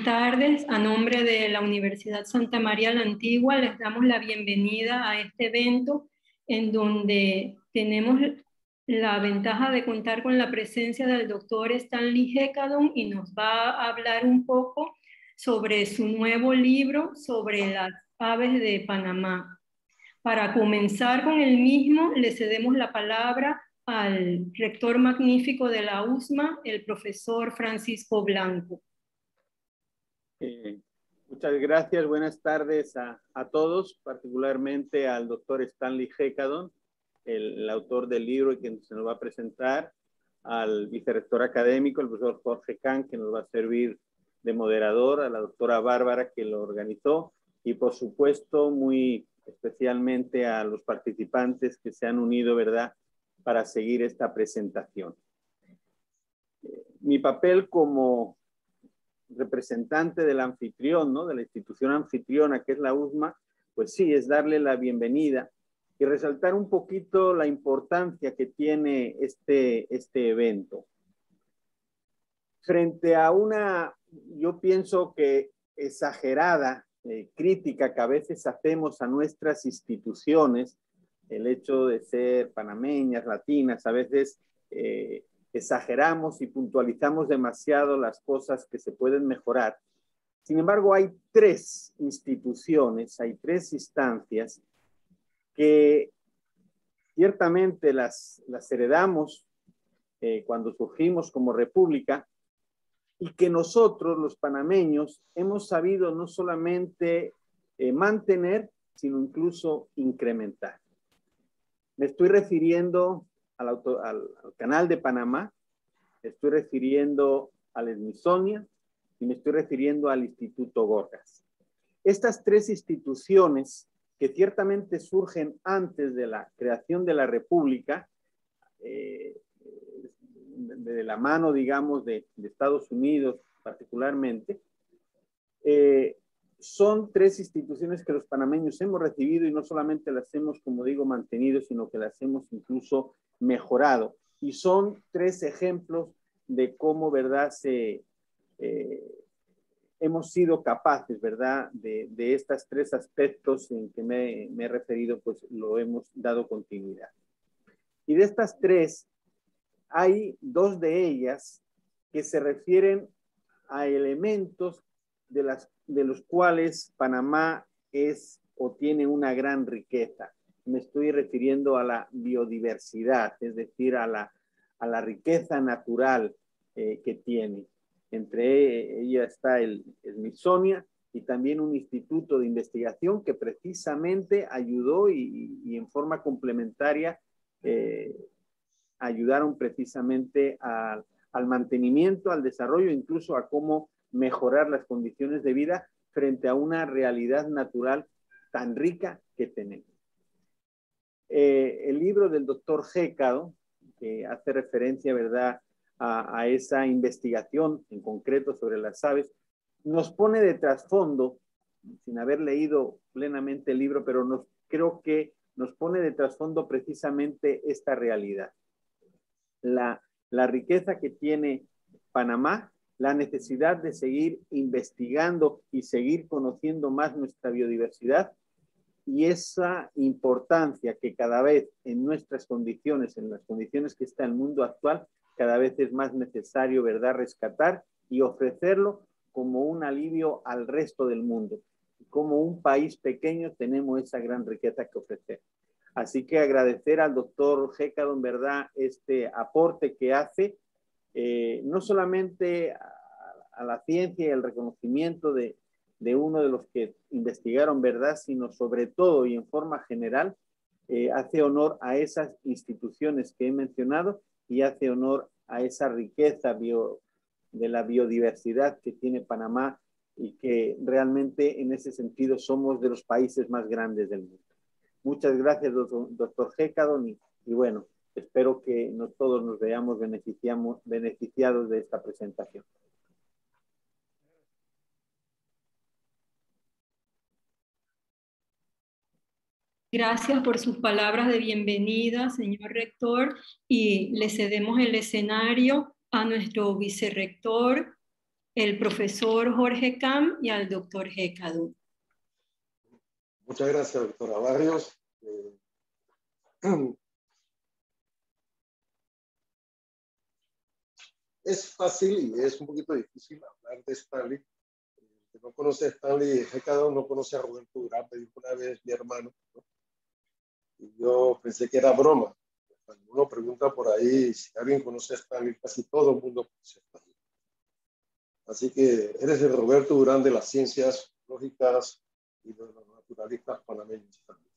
tardes. A nombre de la Universidad Santa María la Antigua les damos la bienvenida a este evento en donde tenemos la ventaja de contar con la presencia del doctor Stanley Hecadon y nos va a hablar un poco sobre su nuevo libro sobre las aves de Panamá. Para comenzar con el mismo, le cedemos la palabra al rector magnífico de la USMA, el profesor Francisco Blanco. Muchas gracias, buenas tardes a todos, particularmente al doctor Stanley Hecadon, el autor del libro y quien se nos va a presentar, al vicerrector académico, el profesor Jorge Kahn, que nos va a servir de moderador, a la doctora Bárbara, que lo organizó, y por supuesto, muy especialmente a los participantes que se han unido, ¿verdad?, para seguir esta presentación. Mi papel como representante del anfitrión, ¿no?, de la institución anfitriona que es la USMA, pues sí, es darle la bienvenida y resaltar un poquito la importancia que tiene este evento. Frente a una, yo pienso que exagerada crítica que a veces hacemos a nuestras instituciones, el hecho de ser panameñas, latinas, a veces exageramos y puntualizamos demasiado las cosas que se pueden mejorar. Sin embargo, hay tres instituciones, hay tres instancias que ciertamente las heredamos cuando surgimos como república y que nosotros, los panameños, hemos sabido no solamente mantener, sino incluso incrementar. Me estoy refiriendo al Canal de Panamá, me estoy refiriendo al Smithsonian y me estoy refiriendo al Instituto Gorgas. Estas tres instituciones que ciertamente surgen antes de la creación de la República, de la mano, digamos, de Estados Unidos particularmente, son tres instituciones que los panameños hemos recibido y no solamente las hemos, como digo, mantenido, sino que las hemos incluso mejorado. Y son tres ejemplos de cómo, ¿verdad?, hemos sido capaces, ¿verdad?, de estos tres aspectos en que me he referido, pues lo hemos dado continuidad. Y de estas tres, hay dos de ellas que se refieren a elementos de los cuales Panamá es o tiene una gran riqueza. Me estoy refiriendo a la biodiversidad, es decir, a la riqueza natural que tiene. Entre ellas está el Smithsonian y también un instituto de investigación que precisamente ayudó y en forma complementaria ayudaron precisamente al mantenimiento, al desarrollo, incluso a cómo mejorar las condiciones de vida frente a una realidad natural tan rica que tenemos. El libro del doctor Hecadon, que hace referencia, ¿verdad?, a esa investigación en concreto sobre las aves, nos pone de trasfondo, sin haber leído plenamente el libro, pero creo que nos pone de trasfondo precisamente esta realidad. La riqueza que tiene Panamá, la necesidad de seguir investigando y seguir conociendo más nuestra biodiversidad y esa importancia que cada vez en nuestras condiciones, en las condiciones que está el mundo actual, cada vez es más necesario, ¿verdad?, rescatar y ofrecerlo como un alivio al resto del mundo. Como un país pequeño tenemos esa gran riqueza que ofrecer. Así que agradecer al doctor Hecadon, ¿verdad?, este aporte que hace, no solamente a la ciencia y el reconocimiento de uno de los que investigaron, ¿verdad?, sino sobre todo y en forma general, hace honor a esas instituciones que he mencionado y hace honor a esa riqueza de la biodiversidad que tiene Panamá y que realmente en ese sentido somos de los países más grandes del mundo. Muchas gracias, doctor Hecadon, y bueno, espero que todos nos veamos beneficiados de esta presentación. Gracias por sus palabras de bienvenida, señor rector, y le cedemos el escenario a nuestro vicerrector, el profesor Jorge Cam y al doctor Hecado. Muchas gracias, doctora Barrios. Es fácil y es un poquito difícil hablar de Stanley. El que no conoce a Stanley Hecado no conoce a Roberto Durán, me dijo una vez mi hermano, ¿no? Y yo pensé que era broma. Cuando uno pregunta por ahí si alguien conoce a Stanley, casi todo el mundo conoce a Stanley. Así que eres el Roberto Durán de las ciencias lógicas y de los naturalistas panameños también.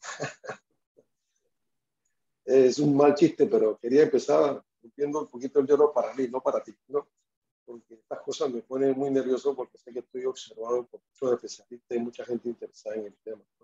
Es un mal chiste, pero quería empezar rompiendo un poquito el hielo para mí, no para ti, ¿no? Porque estas cosas me ponen muy nervioso porque sé que estoy observado por muchos especialistas y mucha gente interesada en el tema, ¿no?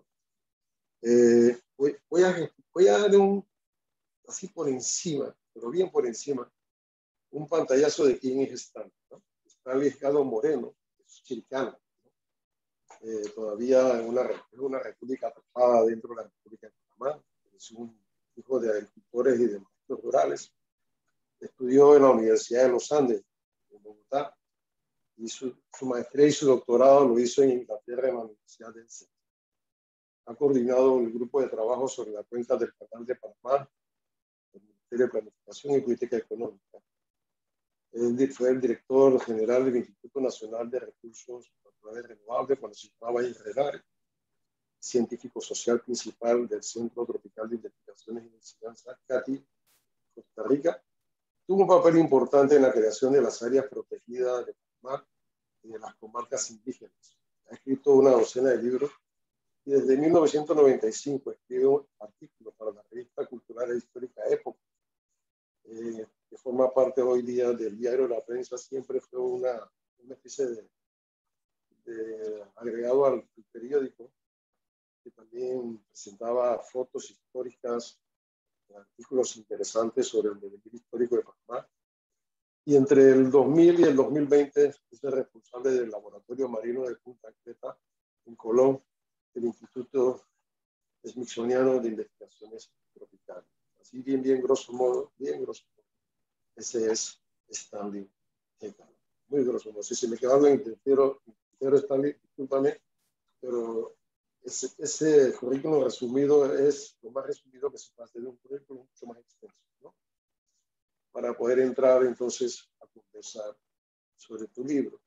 Voy a dar así por encima, pero bien por encima, un pantallazo de quién es Stanley, ¿no? Stanley Hecado Moreno, es chiricano, ¿no? Todavía en una república atrapada dentro de la República de Panamá, es un hijo de agricultores y de maestros rurales. Estudió en la Universidad de los Andes, en Bogotá, y su maestría y su doctorado lo hizo en Inglaterra, en la Universidad de Exeter. Ha coordinado el grupo de trabajo sobre la cuenca del Canal de Panamá, el Ministerio de Planificación y Política Económica. Él fue el director general del Instituto Nacional de Recursos Naturales Renovables cuando se llamaba INRENARE, científico social principal del Centro Tropical de Investigaciones y Enseñanza, CATI, Costa Rica. Tuvo un papel importante en la creación de las áreas protegidas de Panamá y de las comarcas indígenas. Ha escrito una docena de libros y desde 1995 escribe artículos para la revista cultural e histórica Época, que forma parte hoy día del diario La Prensa. Siempre fue una especie de agregado al periódico, que también presentaba fotos históricas, artículos interesantes sobre el devenir histórico de Panamá. Y entre el 2000 y el 2020 es el responsable del Laboratorio Marino de Punta Creta, en Colón, del Instituto Smithsoniano de Investigaciones Tropicales. Así bien grosso modo, ese es Stanley Hecado. Muy grosso modo. Si se me queda algo en el tintero, Stanley, discúlpame, pero ese currículum resumido es lo más resumido que se puede hacer de un currículum mucho más extenso, ¿no? Para poder entrar entonces a conversar sobre tu libro.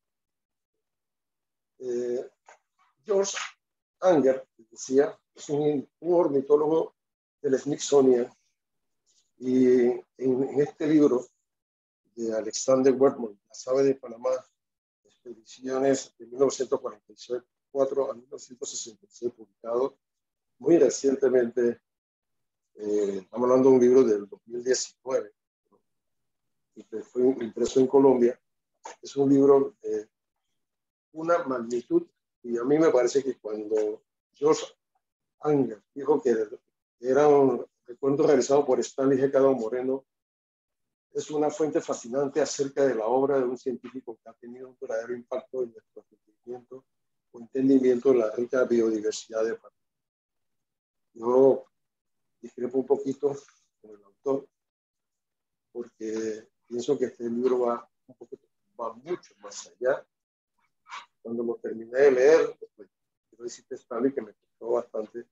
George Anger, decía, es un ornitólogo del Smithsonian, y en este libro de Alexander Wetmore, Las aves de Panamá, expediciones de 1944 a 1966, publicado muy recientemente, estamos hablando de un libro del 2019, que fue impreso en Colombia. Es un libro de una magnitud, y a mí me parece que cuando George Anger dijo que era un recuento realizado por Stanley Hecado Moreno, es una fuente fascinante acerca de la obra de un científico que ha tenido un verdadero impacto en nuestro entendimiento o entendimiento de la rica biodiversidad de Panamá. Yo discrepo un poquito con el autor, porque pienso que este libro va mucho más allá. Cuando lo terminé de leer, pues, quiero decirte, Stanley, que me costó bastante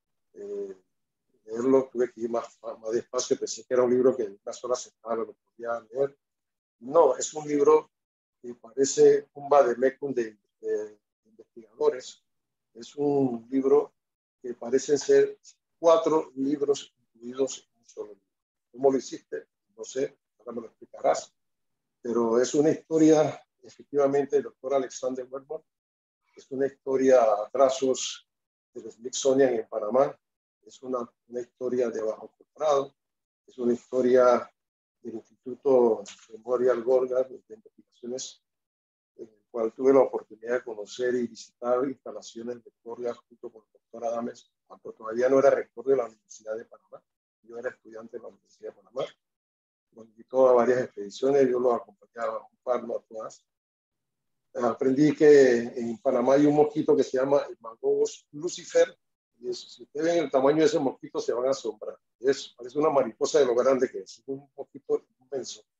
leerlo. Tuve que ir más despacio. Pensé que era un libro que en una sola semana lo podía leer. No, es un libro que parece un vademecum de investigadores. Es un libro que parecen ser 4 libros incluidos en un solo libro. ¿Cómo lo hiciste? No sé, ahora me lo explicarás. Pero es una historia, efectivamente, del doctor Alexander Wetmore. Es una historia a trazos del Smithsonian en Panamá. Es una historia de Bajo Comprado. Es una historia del Instituto Memorial Gorgas de Investigaciones, en el cual tuve la oportunidad de conocer y visitar instalaciones de Gorgas junto con el doctor Adames, cuando todavía no era rector de la Universidad de Panamá. Yo era estudiante de la Universidad de Panamá. Nos invitó a varias expediciones, yo los acompañaba un par, no a todas. Aprendí que en Panamá hay un mosquito que se llama el Magobus lucifer, y eso, si ustedes ven el tamaño de ese mosquito se van a asombrar. Parece una mariposa de lo grande que es un mosquito inmenso.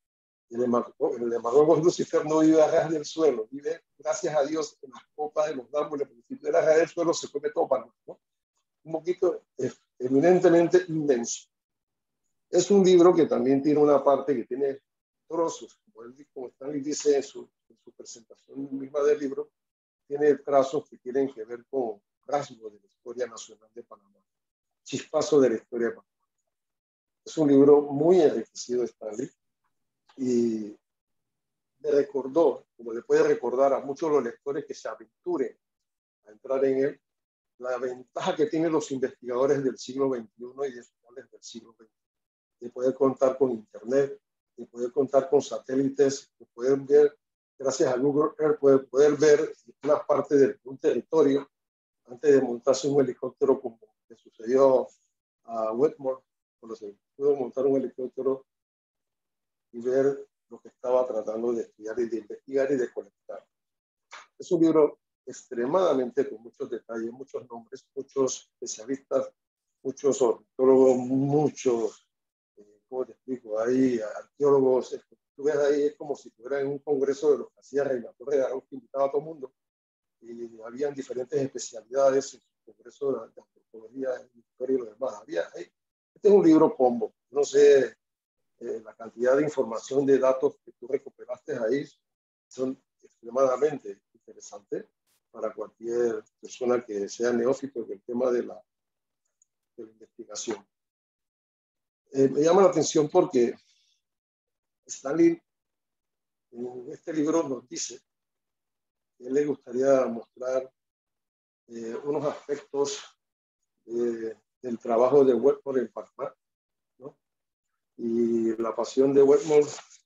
El demagogo Lucifer no vive a ras del suelo, vive, gracias a Dios, en las copas de los árboles, porque si vive a ras del suelo se come todo para ¿no? Un poquito eminentemente inmenso. Es un libro que también tiene una parte que tiene trozos, como Stanley dice en su presentación misma del libro, tiene trazos que tienen que ver con rasgos de la historia nacional de Panamá, chispazos de la historia de Panamá. Es un libro muy enriquecido, Stanley, y me recordó, como le puede recordar a muchos de los lectores que se aventuren a entrar en él, la ventaja que tienen los investigadores del siglo XXI y de finales del siglo XX, de poder contar con Internet, de poder contar con satélites, de poder ver, gracias a Google Earth, poder ver una parte de un territorio antes de montarse un helicóptero como le sucedió a Wetmore, cuando se pudo montar un helicóptero y ver lo que estaba tratando de estudiar y de investigar y de colectar. Es un libro extremadamente con muchos detalles, muchos nombres, muchos especialistas, muchos ornitólogos, muchos, ¿cómo te explico? Hay arqueólogos, tú ves ahí, es como si fuera en un congreso de los que hacía Reina Torre de Araujo, que invitaba a todo el mundo, y habían diferentes especialidades en su congreso de antropología, historia y lo demás. Este es un libro combo, no sé, la cantidad de información, de datos que tú recuperaste ahí son extremadamente interesantes para cualquier persona que sea neófito en el tema de la investigación. Me llama la atención porque Stanley en este libro nos dice que él le gustaría mostrar unos aspectos del trabajo de Wetmore en Panamá, ¿no? Y la pasión de Wetmore.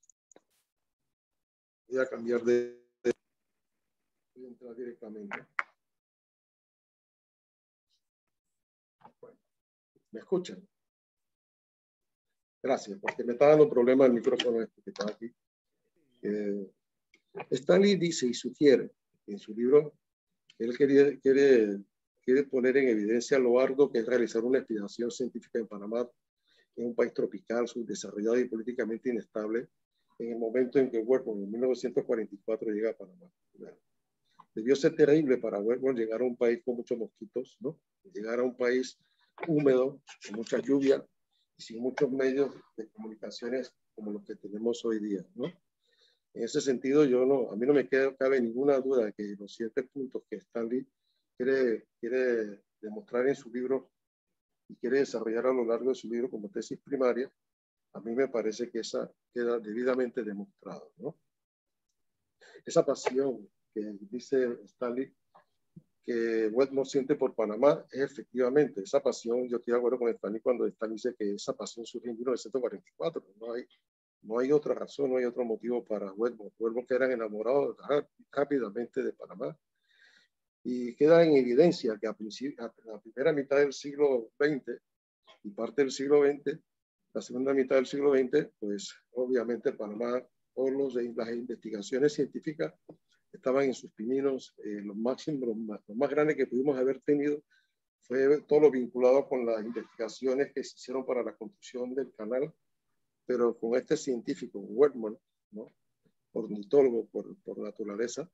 Voy a cambiar voy a entrar directamente. Bueno, ¿me escuchan? Gracias, porque me está dando problema el micrófono este que está aquí. Stanley dice y sugiere en su libro que él quiere poner en evidencia lo arduo que es realizar una expedición científica en Panamá, en un país tropical, subdesarrollado y políticamente inestable, en el momento en que Wetmore en 1944 llega a Panamá. Debió ser terrible para Wetmore llegar a un país con muchos mosquitos, ¿no? Llegar a un país húmedo, con mucha lluvia y sin muchos medios de comunicaciones como los que tenemos hoy día, ¿no? En ese sentido, a mí no me cabe ninguna duda de que los 7 puntos que Stanley quiere demostrar en su libro y quiere desarrollar a lo largo de su libro como tesis primaria, a mí me parece que esa queda debidamente demostrado, ¿no? Esa pasión que dice Stanley que Wetmore siente por Panamá es efectivamente esa pasión. Yo estoy de acuerdo con Stanley cuando Stanley dice que esa pasión surge en 1944. No hay otra razón, no hay otro motivo para Wetmore. Wetmore que eran enamorados rápidamente de Panamá. Y queda en evidencia que a la primera mitad del siglo XX y parte del siglo XX, la segunda mitad del siglo XX, pues obviamente Panamá, las investigaciones científicas estaban en sus pininos. Lo más grande que pudimos haber tenido fue todo lo vinculado con las investigaciones que se hicieron para la construcción del canal, pero con este científico, Wetmore, ¿no? Ornitólogo por naturaleza,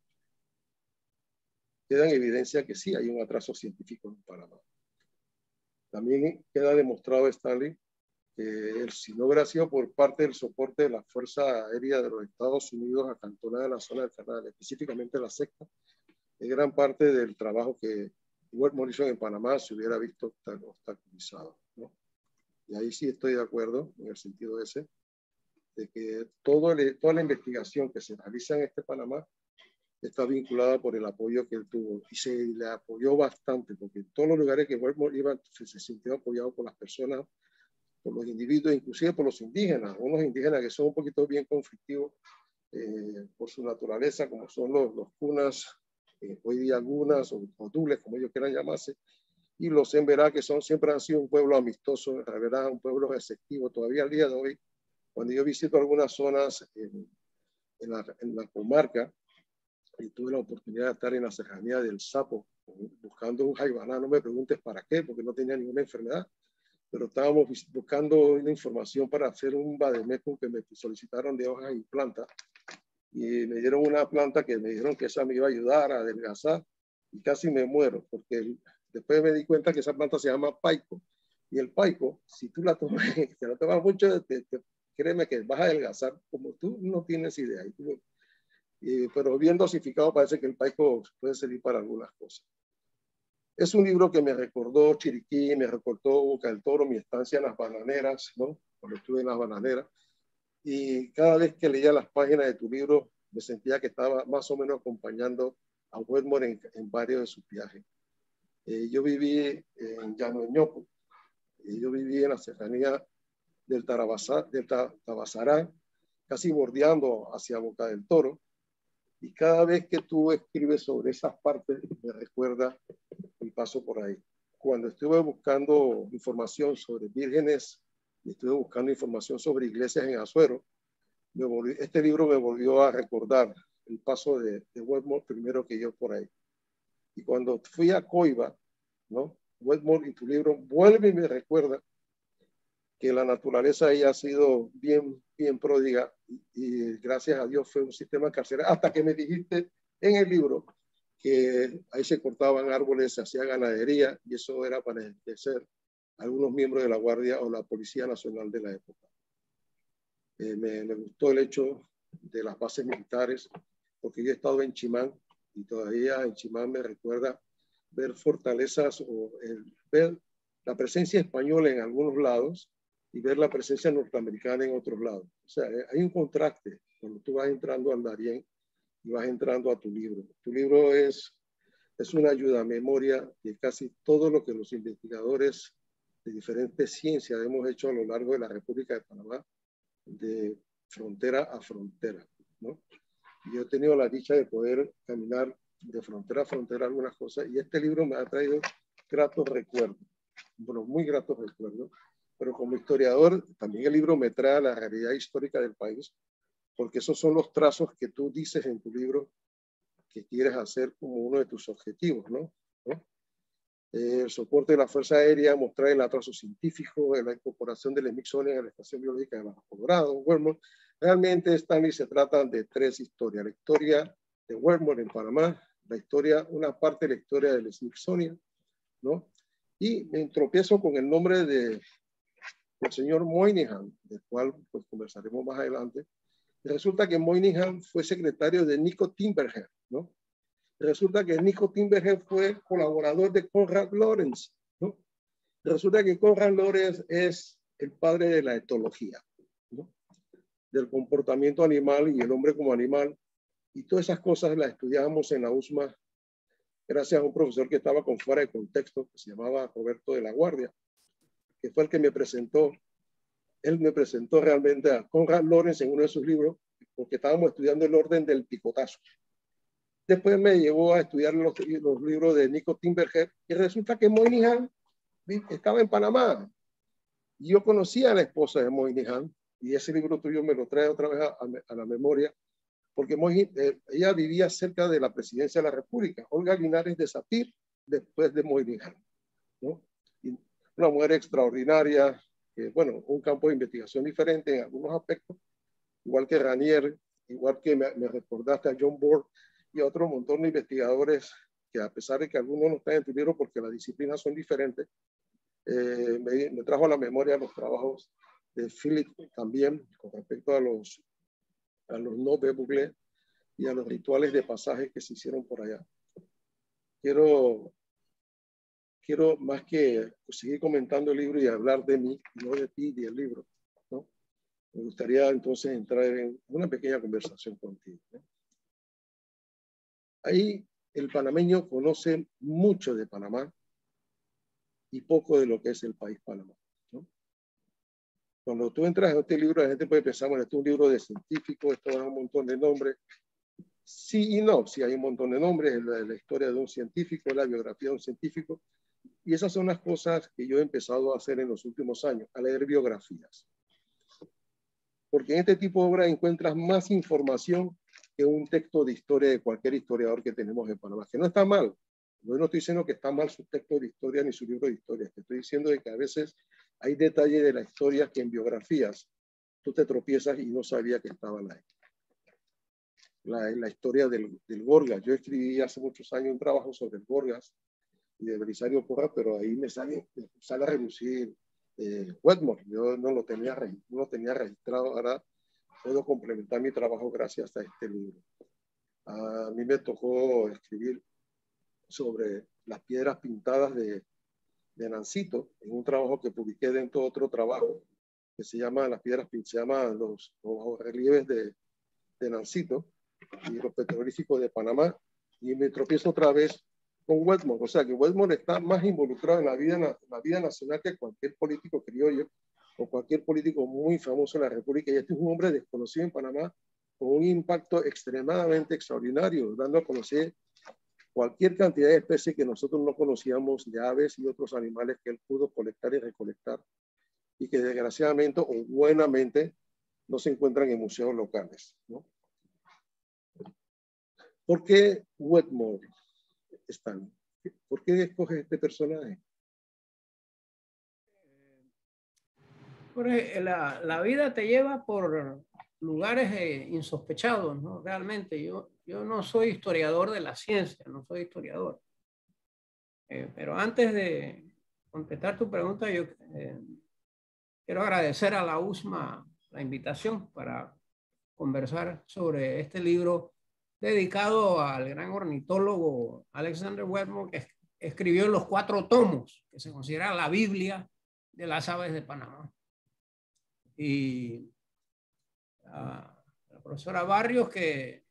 queda en evidencia que sí hay un atraso científico en Panamá. También queda demostrado, Stanley, que si no hubiera sido por parte del soporte de la Fuerza Aérea de los Estados Unidos acantonada en la zona del canal, específicamente la sexta, gran parte del trabajo que Wetmore hizo en Panamá se hubiera visto obstaculizado, ¿no? Y ahí sí estoy de acuerdo en el sentido ese, de que toda la investigación que se realiza en Panamá está vinculada por el apoyo que él tuvo, y se le apoyó bastante, porque en todos los lugares que Wetmore iba se sintió apoyado por las personas, por los individuos, inclusive por los indígenas, unos indígenas que son un poquito bien conflictivos por su naturaleza, como son los cunas, hoy día algunas o dules, como ellos quieran llamarse, y los emberá, que siempre han sido un pueblo amistoso, la verdad, un pueblo receptivo. Todavía al día de hoy, cuando yo visito algunas zonas en la comarca, y tuve la oportunidad de estar en la serranía del Sapo, buscando un jaibaná, no me preguntes para qué, porque no tenía ninguna enfermedad, pero estábamos buscando una información para hacer un vademecum que me solicitaron de hojas y plantas, y me dieron una planta que me dijeron que esa me iba a ayudar a adelgazar, y casi me muero, porque después me di cuenta que esa planta se llama paico, y el paico, si tú la tomas, te la tomas mucho, créeme que vas a adelgazar como tú no tienes idea. Pero bien dosificado parece que el paico puede servir para algunas cosas. Es un libro que me recordó Chiriquí, me recordó Boca del Toro, mi estancia en las bananeras, ¿no? Cuando estuve en las bananeras. Y cada vez que leía las páginas de tu libro, me sentía que estaba más o menos acompañando a Wedmore en varios de sus viajes. Yo viví en Llano de Ñoco, yo viví en la serranía del Tabasará, casi bordeando hacia Boca del Toro. Y cada vez que tú escribes sobre esas partes, me recuerda el paso por ahí. Cuando estuve buscando información sobre vírgenes y estuve buscando información sobre iglesias en Azuero, este libro me volvió a recordar el paso de Wedmore primero que yo por ahí. Y cuando fui a Coiba, ¿no? Wedmore y tu libro vuelve y me recuerda que la naturaleza ahí ha sido bien pródiga y gracias a Dios fue un sistema carcelario, hasta que me dijiste en el libro que ahí se cortaban árboles, se hacía ganadería y eso era para enriquecer a algunos miembros de la Guardia o la Policía Nacional de la época. Me gustó el hecho de las bases militares, porque yo he estado en Chimán y todavía en Chimán me recuerda ver fortalezas o ver la presencia española en algunos lados y ver la presencia norteamericana en otros lados. O sea, hay un contraste cuando tú vas entrando al Darién y vas entrando a tu libro. Tu libro es una ayuda a memoria de casi todo lo que los investigadores de diferentes ciencias hemos hecho a lo largo de la República de Panamá, de frontera a frontera, ¿no? Yo he tenido la dicha de poder caminar de frontera a frontera algunas cosas y este libro me ha traído gratos recuerdos, bueno, muy gratos recuerdos, pero como historiador también el libro me trae la realidad histórica del país, porque esos son los trazos que tú dices en tu libro que quieres hacer como uno de tus objetivos, ¿no? El soporte de la Fuerza Aérea, mostrar el atraso científico, la incorporación del Smithsonian a la Estación Biológica de Bajo Colorado, Wedmore. Realmente, Stanley, se trata de tres historias. La historia de Wedmore en Panamá, una parte de la historia del Smithsonian, ¿no? Y me tropiezo con el nombre del señor Moynihan, del cual pues conversaremos más adelante. Y resulta que Moynihan fue secretario de Nico Timbergen, ¿no? Resulta que Nico Timbergen fue colaborador de Konrad Lorenz, ¿no? Resulta que Konrad Lorenz es el padre de la etología, ¿no? Del comportamiento animal y el hombre como animal. Y todas esas cosas las estudiábamos en la USMA gracias a un profesor que estaba con fuera de contexto, que se llamaba Roberto de la Guardia, que fue el que me presentó. Él me presentó realmente a Konrad Lorenz en uno de sus libros, porque estábamos estudiando el orden del picotazo. Después me llevó a estudiar los libros de Nico Timbergen y resulta que Moynihan estaba en Panamá. Y yo conocía a la esposa de Moynihan y ese libro tuyo me lo trae otra vez a la memoria, porque ella vivía cerca de la presidencia de la República, Olga Linares de Sapir, después de Moynihan, ¿no? Y una mujer extraordinaria, bueno, un campo de investigación diferente en algunos aspectos, igual que Ranier, igual que me recordaste a John Board, y otro montón de investigadores que a pesar de que algunos no están en tu libro porque las disciplinas son diferentes, me trajo a la memoria los trabajos de Philip también con respecto a los nobles buclés y a los rituales de pasaje que se hicieron por allá. Quiero más que seguir comentando el libro y hablar de mí, no de ti y del libro, ¿no? Me gustaría entonces entrar en una pequeña conversación contigo, ¿no? Ahí el panameño conoce mucho de Panamá y poco de lo que es el país Panamá, ¿no? Cuando tú entras en este libro, la gente puede pensar, bueno, esto es un libro de científicos, esto da un montón de nombres. Sí y no, sí hay un montón de nombres, es la historia de un científico, la biografía de un científico, y esas son las cosas que yo he empezado a hacer en los últimos años, a leer biografías. Porque en este tipo de obras encuentras más información que un texto de historia de cualquier historiador que tenemos en Panamá, que no está mal. Yo no estoy diciendo que está mal su texto de historia ni su libro de historia, te estoy diciendo de que a veces hay detalles de la historia que en biografías tú te tropiezas y no sabías que estaban ahí. La historia del Gorgas. Yo escribí hace muchos años un trabajo sobre el Gorgas y de Belisario Porras, pero ahí me sale a relucir Wetmore. Yo no lo tenía registrado. Ahora puedo complementar mi trabajo gracias a este libro. A mí me tocó escribir sobre las piedras pintadas de Nancito en un trabajo que publiqué dentro de otro trabajo que se llama las piedras, se llama los relieves de Nancito y los petrolíficos de Panamá, y me tropiezo otra vez con Wetmore. O sea que Wetmore está más involucrado en la vida nacional que cualquier político criollo o cualquier político muy famoso en la República. Y este es un hombre desconocido en Panamá con un impacto extremadamente extraordinario, dando a conocer cualquier cantidad de especies que nosotros no conocíamos, de aves y otros animales que él pudo colectar y recolectar, y que desgraciadamente o buenamente no se encuentran en museos locales, ¿no? ¿Por qué Wetmore, Stan? ¿Por qué escoges este personaje? La vida te lleva por lugares insospechados, ¿no? Realmente, yo no soy historiador de la ciencia, no soy historiador. Pero antes de contestar tu pregunta, yo quiero agradecer a la USMA la invitación para conversar sobre este libro dedicado al gran ornitólogo Alexander Wetmore, que escribió los 4 tomos, que se considera la Biblia de las aves de Panamá. Y la profesora Barrios, que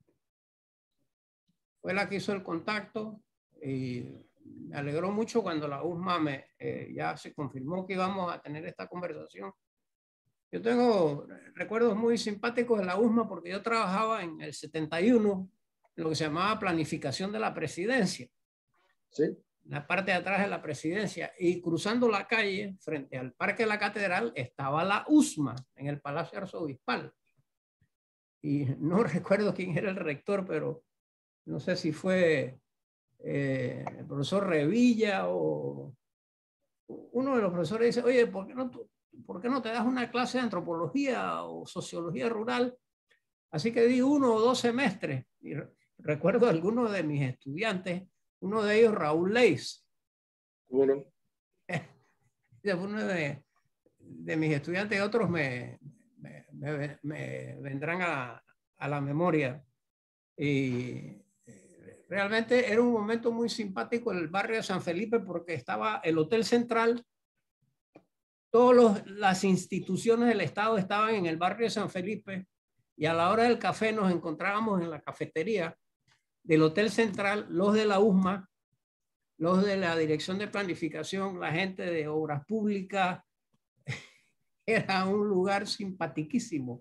fue la que hizo el contacto, y me alegró mucho cuando la USMA ya se confirmó que íbamos a tener esta conversación. Yo tengo recuerdos muy simpáticos de la USMA porque yo trabajaba en el 71 en lo que se llamaba planificación de la presidencia. Sí. En la parte de atrás de la presidencia, y cruzando la calle frente al Parque de la Catedral estaba la USMA en el Palacio Arzobispal. Y no recuerdo quién era el rector, pero no sé si fue el profesor Revilla o uno de los profesores. Dice, oye, ¿por qué no te das una clase de antropología o sociología rural? Así que di 1 o 2 semestres. Y recuerdo a algunos de mis estudiantes, uno de ellos Raúl Leis. Bueno. Uno de mis estudiantes y otros me vendrán a la memoria. Y realmente era un momento muy simpático en el barrio de San Felipe porque estaba el Hotel Central. Todas las instituciones del Estado estaban en el barrio de San Felipe, y a la hora del café nos encontrábamos en la cafetería del Hotel Central, los de la USMA, los de la Dirección de Planificación, la gente de Obras Públicas. Era un lugar simpaticísimo.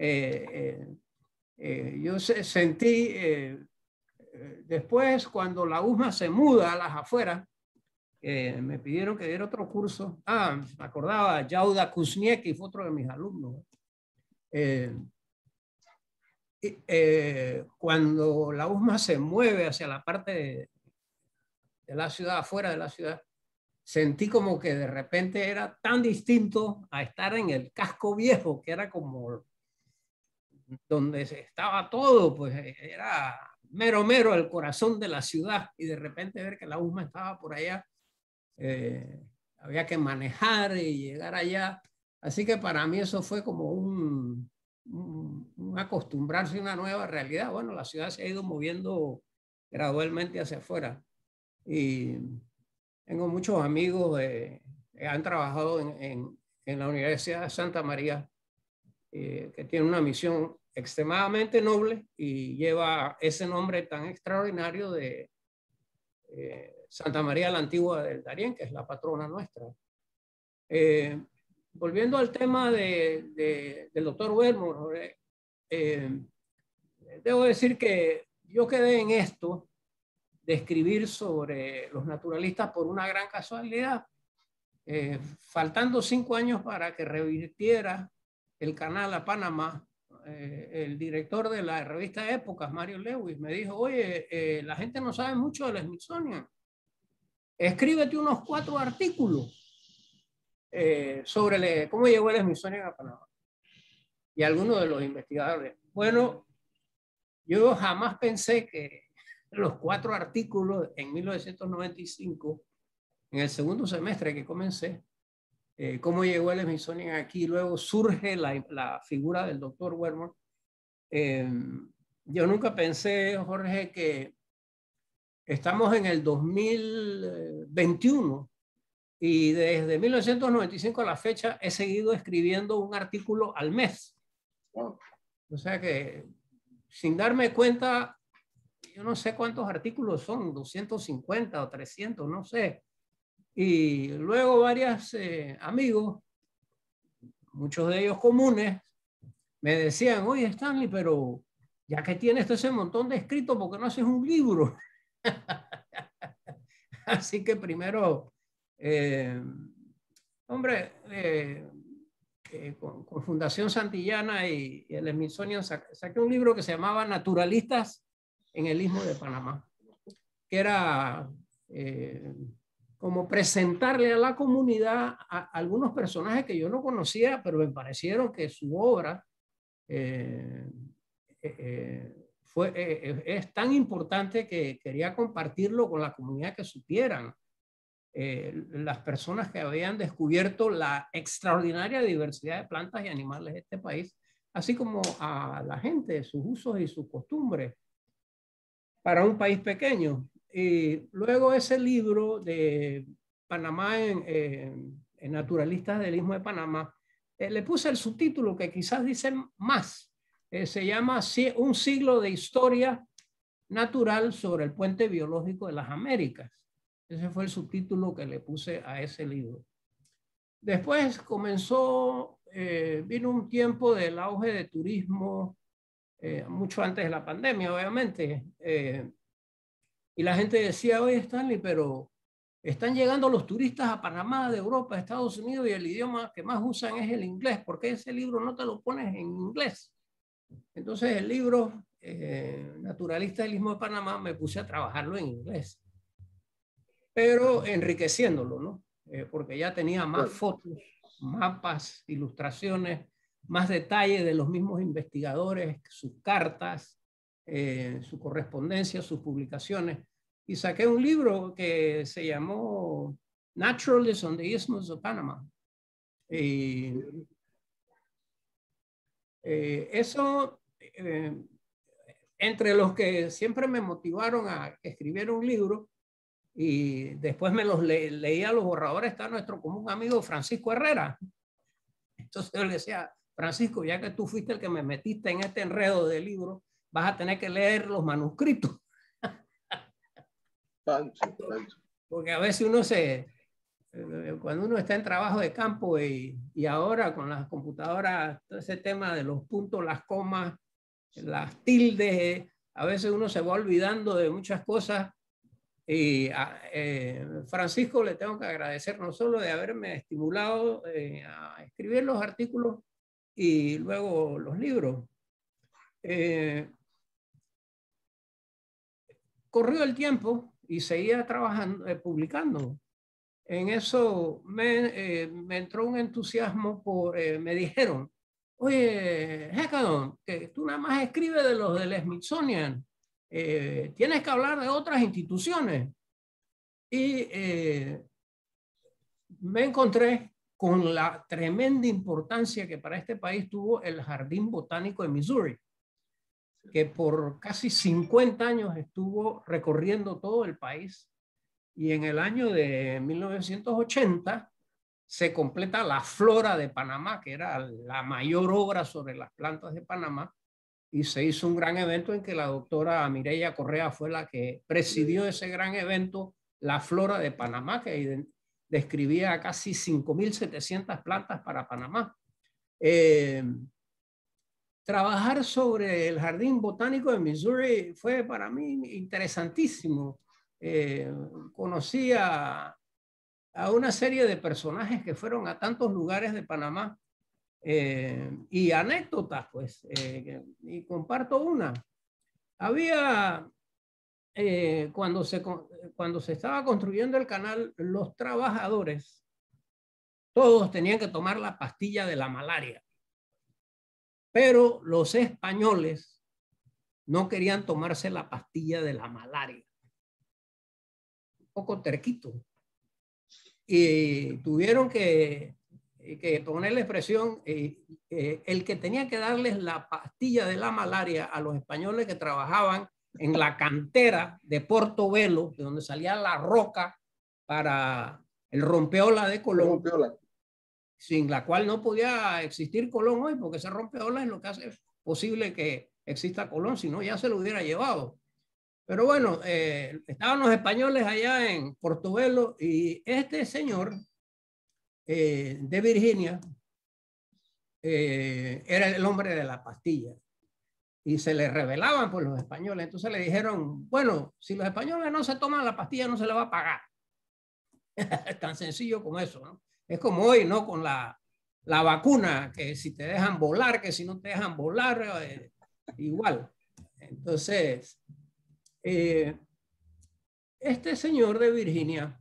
Yo sentí, después cuando la USMA se muda a las afueras, me pidieron que diera otro curso. Me acordaba, Yauda Kuzniecki fue otro de mis alumnos. Cuando la USMA se mueve hacia la parte de la ciudad, afuera de la ciudad, sentí como que de repente era tan distinto a estar en el casco viejo, que era como donde estaba todo, pues era mero el corazón de la ciudad, y de repente ver que la USMA estaba por allá, había que manejar y llegar allá. Así que para mí eso fue como un acostumbrarse a una nueva realidad. Bueno, la ciudad se ha ido moviendo gradualmente hacia afuera, y tengo muchos amigos que han trabajado en la Universidad de Santa María, que tiene una misión extremadamente noble y lleva ese nombre tan extraordinario de Santa María la Antigua del Darién, que es la patrona nuestra. Volviendo al tema del doctor Wetmore, debo decir que yo quedé en esto de escribir sobre los naturalistas por una gran casualidad. Faltando 5 años para que revirtiera el canal a Panamá, el director de la revista Épocas, Mario Lewis, me dijo, oye, la gente no sabe mucho del Smithsonian. Escríbete unos 4 artículos. sobre cómo llegó el Smithsonian a Panamá. Y algunos de los investigadores. Bueno, yo jamás pensé que los 4 artículos en 1995, en el segundo semestre que comencé, cómo llegó el Smithsonian aquí, luego surge la figura del doctor Wermore. Yo nunca pensé, Jorge, que estamos en el 2021 y desde 1995 a la fecha he seguido escribiendo un artículo al mes. Wow. O sea que sin darme cuenta, yo no sé cuántos artículos son, 250 o 300, no sé. Y luego varios amigos, muchos de ellos comunes, me decían, oye Stanley, pero ya que tienes todo ese montón de escritos, ¿por qué no haces un libro? Así que primero, con Fundación Santillana y el Smithsonian saqué un libro que se llamaba Naturalistas en el Istmo de Panamá, que era como presentarle a la comunidad a algunos personajes que yo no conocía, pero me parecieron que su obra es tan importante que quería compartirlo con la comunidad, que supieran las personas que habían descubierto la extraordinaria diversidad de plantas y animales de este país, así como a la gente, sus usos y sus costumbres para un país pequeño. Y luego ese libro de Panamá en Naturalistas del Istmo de Panamá, le puse el subtítulo que quizás dice más. Se llama Un siglo de historia natural sobre el puente biológico de las Américas. Ese fue el subtítulo que le puse a ese libro. Después vino un tiempo del auge de turismo, mucho antes de la pandemia, obviamente. Y la gente decía, oye, Stanley, pero están llegando los turistas a Panamá, de Europa, de Estados Unidos, y el idioma que más usan es el inglés. ¿Por qué ese libro no te lo pones en inglés? Entonces el libro Naturalista del Istmo de Panamá me puse a trabajarlo en inglés, pero enriqueciéndolo, ¿no? Porque ya tenía más fotos, mapas, ilustraciones, más detalles de los mismos investigadores, sus cartas, su correspondencia, sus publicaciones. Y saqué un libro que se llamó Naturalists on the Isthmus of Panama. Eso, entre los que siempre me motivaron a escribir un libro, y después me los leía los borradores, está nuestro común amigo Francisco Herrera. Entonces yo le decía, Francisco, ya que tú fuiste el que me metiste en este enredo de libro, vas a tener que leer los manuscritos. Porque a veces cuando uno está en trabajo de campo y ahora con las computadoras, todo ese tema de los puntos, las comas, las tildes, a veces uno se va olvidando de muchas cosas. Y Francisco le tengo que agradecer no solo de haberme estimulado a escribir los artículos y luego los libros. Corrió el tiempo y seguía trabajando, publicando. En eso me entró un entusiasmo me dijeron, oye, Hecadon, que tú nada más escribes de los del Smithsonian, tienes que hablar de otras instituciones. Y me encontré con la tremenda importancia que para este país tuvo el Jardín Botánico de Missouri, que por casi 50 años estuvo recorriendo todo el país. Y en el año de 1980 se completa la Flora de Panamá, que era la mayor obra sobre las plantas de Panamá, y se hizo un gran evento en que la doctora Mireya Correa fue la que presidió ese gran evento, la Flora de Panamá, que describía casi 5.700 plantas para Panamá. Trabajar sobre el Jardín Botánico de Missouri fue para mí interesantísimo. Conocí a una serie de personajes que fueron a tantos lugares de Panamá y anécdotas, pues, y comparto una. Había, cuando se estaba construyendo el canal, los trabajadores todos tenían que tomar la pastilla de la malaria. Pero los españoles no querían tomarse la pastilla de la malaria. Un poco terquito. Y tuvieron que poner la expresión, el que tenía que darles la pastilla de la malaria a los españoles que trabajaban en la cantera de Portobelo, de donde salía la roca para el rompeola de Colón, sin la cual no podía existir Colón hoy, porque esa rompeola es lo que hace posible que exista Colón, si no ya se lo hubiera llevado. Pero bueno, estaban los españoles allá en Portobelo y este señor de Virginia era el hombre de la pastilla y se le rebelaban por los españoles. Entonces le dijeron, bueno, si los españoles no se toman la pastilla no se le va a pagar. Es tan sencillo como eso, ¿no? Es como hoy, ¿no? Con la vacuna, que si te dejan volar, que si no te dejan volar, igual. Entonces, este señor de Virginia,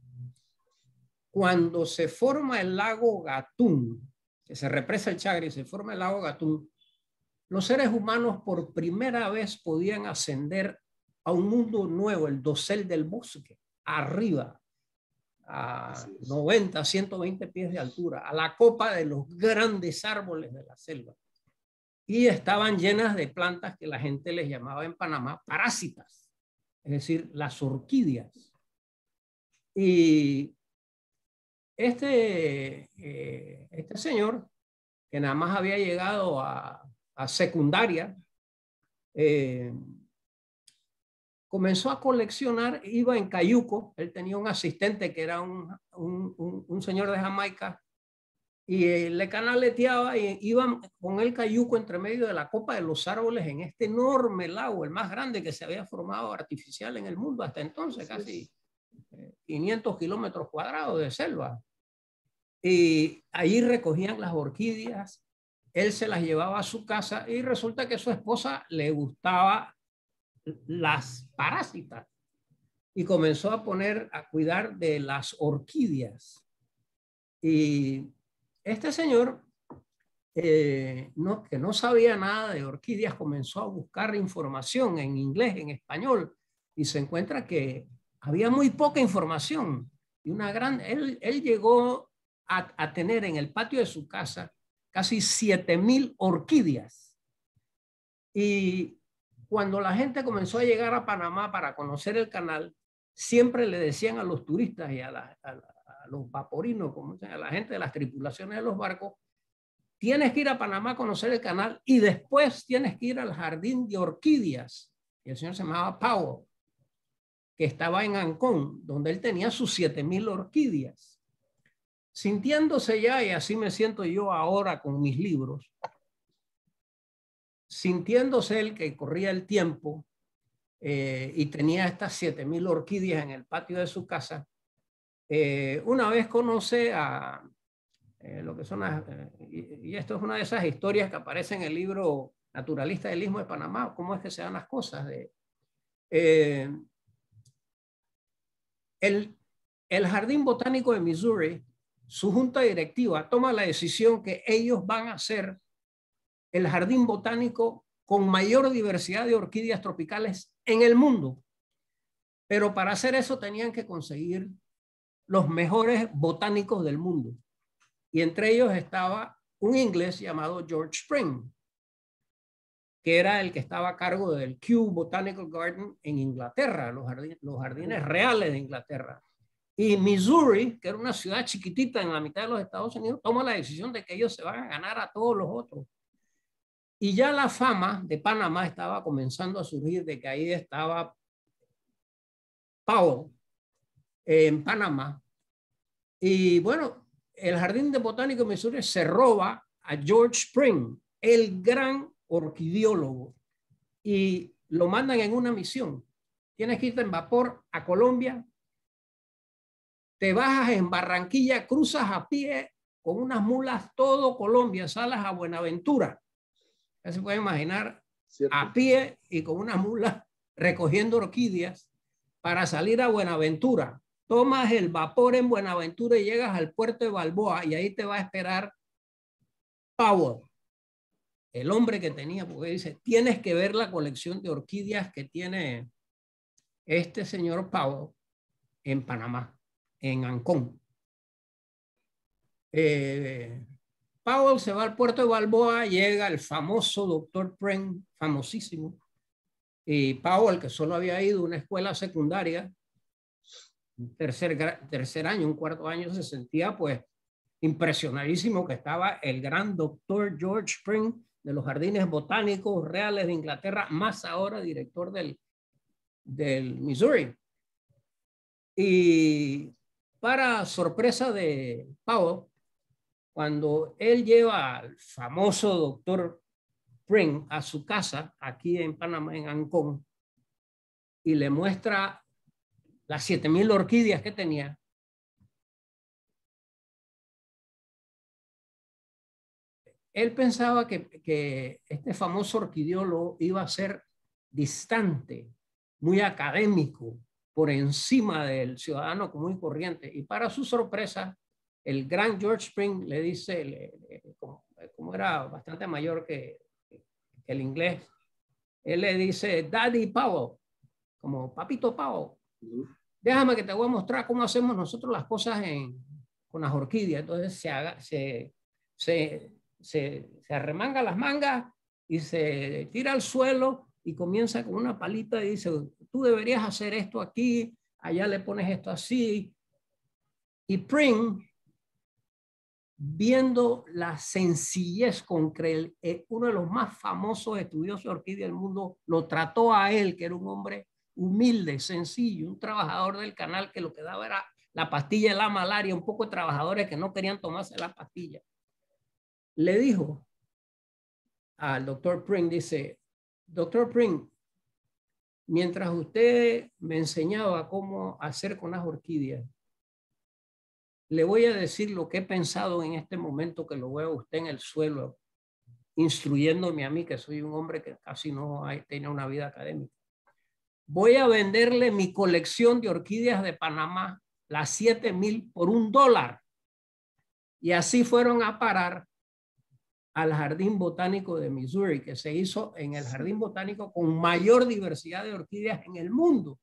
cuando se forma el lago Gatún, que se represa el Chagre y se forma el lago Gatún, los seres humanos por primera vez podían ascender a un mundo nuevo, el dosel del bosque, arriba, a 90, 120 pies de altura, a la copa de los grandes árboles de la selva. Y estaban llenas de plantas que la gente les llamaba en Panamá parásitas, es decir, las orquídeas. Y este señor, que nada más había llegado a secundaria, comenzó a coleccionar, iba en cayuco, él tenía un asistente que era un señor de Jamaica, y le canaleteaba y iban con el cayuco entre medio de la copa de los árboles en este enorme lago, el más grande que se había formado artificial en el mundo hasta entonces, casi 500 kilómetros cuadrados de selva. Y ahí recogían las orquídeas, él se las llevaba a su casa y resulta que a su esposa le gustaba las parásitas y comenzó a cuidar de las orquídeas. Y este señor, que no sabía nada de orquídeas, comenzó a buscar información en inglés, en español, y se encuentra que había muy poca información. Y él llegó a tener en el patio de su casa casi 7,000 orquídeas. Y cuando la gente comenzó a llegar a Panamá para conocer el canal, siempre le decían a los turistas y a los vaporinos, como a la gente de las tripulaciones de los barcos, tienes que ir a Panamá a conocer el canal y después tienes que ir al jardín de orquídeas. Y el señor se llamaba Powell, que estaba en Ancón, donde él tenía sus 7,000 orquídeas. Sintiéndose ya, y así me siento yo ahora con mis libros, sintiéndose él que corría el tiempo y tenía estas 7,000 orquídeas en el patio de su casa, una vez conoce a lo que son y esto es una de esas historias que aparece en el libro Naturalista del Istmo de Panamá, cómo es que se dan las cosas. El Jardín Botánico de Missouri, su junta directiva toma la decisión que ellos van a hacer el jardín botánico con mayor diversidad de orquídeas tropicales en el mundo. Pero para hacer eso tenían que conseguir los mejores botánicos del mundo. Y entre ellos estaba un inglés llamado George Spring, que era el que estaba a cargo del Kew Botanical Garden en Inglaterra, los jardines reales de Inglaterra. Y Missouri, que era una ciudad chiquitita en la mitad de los Estados Unidos, toma la decisión de que ellos se van a ganar a todos los otros. Y ya la fama de Panamá estaba comenzando a surgir de que ahí estaba Powell en Panamá. Y bueno, el Jardín de Botánico de Missouri se roba a George Spring, el gran orquidiólogo, y lo mandan en una misión. Tienes que irte en vapor a Colombia, te bajas en Barranquilla, cruzas a pie con unas mulas todo Colombia, sales a Buenaventura. Ya se puede imaginar, ¿cierto? A pie y con unas mulas recogiendo orquídeas para salir a Buenaventura, tomas el vapor en Buenaventura y llegas al puerto de Balboa y ahí te va a esperar Powell, el hombre que tenía, porque dice, tienes que ver la colección de orquídeas que tiene este señor Powell en Panamá, en Ancón. Powell se va al puerto de Balboa, llega el famoso doctor Pring, famosísimo, y Powell, que solo había ido a una escuela secundaria, tercer año, un cuarto año, se sentía pues impresionadísimo que estaba el gran doctor George Pring de los Jardines Botánicos Reales de Inglaterra, más ahora director del Missouri. Y para sorpresa de Powell, cuando él lleva al famoso doctor Pring a su casa, aquí en Panamá, en Ancón, y le muestra las 7,000 orquídeas que tenía, él pensaba que este famoso orquidiólogo iba a ser distante, muy académico, por encima del ciudadano común y corriente. Y para su sorpresa, el gran George Pring le dice, como era bastante mayor que el inglés, él le dice, Daddy Powell, como papito Powell, déjame que te voy a mostrar cómo hacemos nosotros las cosas con las orquídeas. Entonces se arremanga las mangas y se tira al suelo y comienza con una palita y dice, tú deberías hacer esto aquí, allá le pones esto así. Y Pring, viendo la sencillez con que uno de los más famosos estudiosos de orquídeas del mundo lo trató a él, que era un hombre humilde, sencillo, un trabajador del canal que lo que daba era la pastilla de la malaria, un poco de trabajadores que no querían tomarse la pastilla. Le dijo al doctor Pring, dice, doctor Pring, mientras usted me enseñaba cómo hacer con las orquídeas, le voy a decir lo que he pensado en este momento que lo veo a usted en el suelo, instruyéndome a mí, que soy un hombre que casi no tiene una vida académica. Voy a venderle mi colección de orquídeas de Panamá, las 7,000 por $1. Y así fueron a parar al Jardín Botánico de Missouri, que se hizo en el Jardín Botánico con mayor diversidad de orquídeas en el mundo.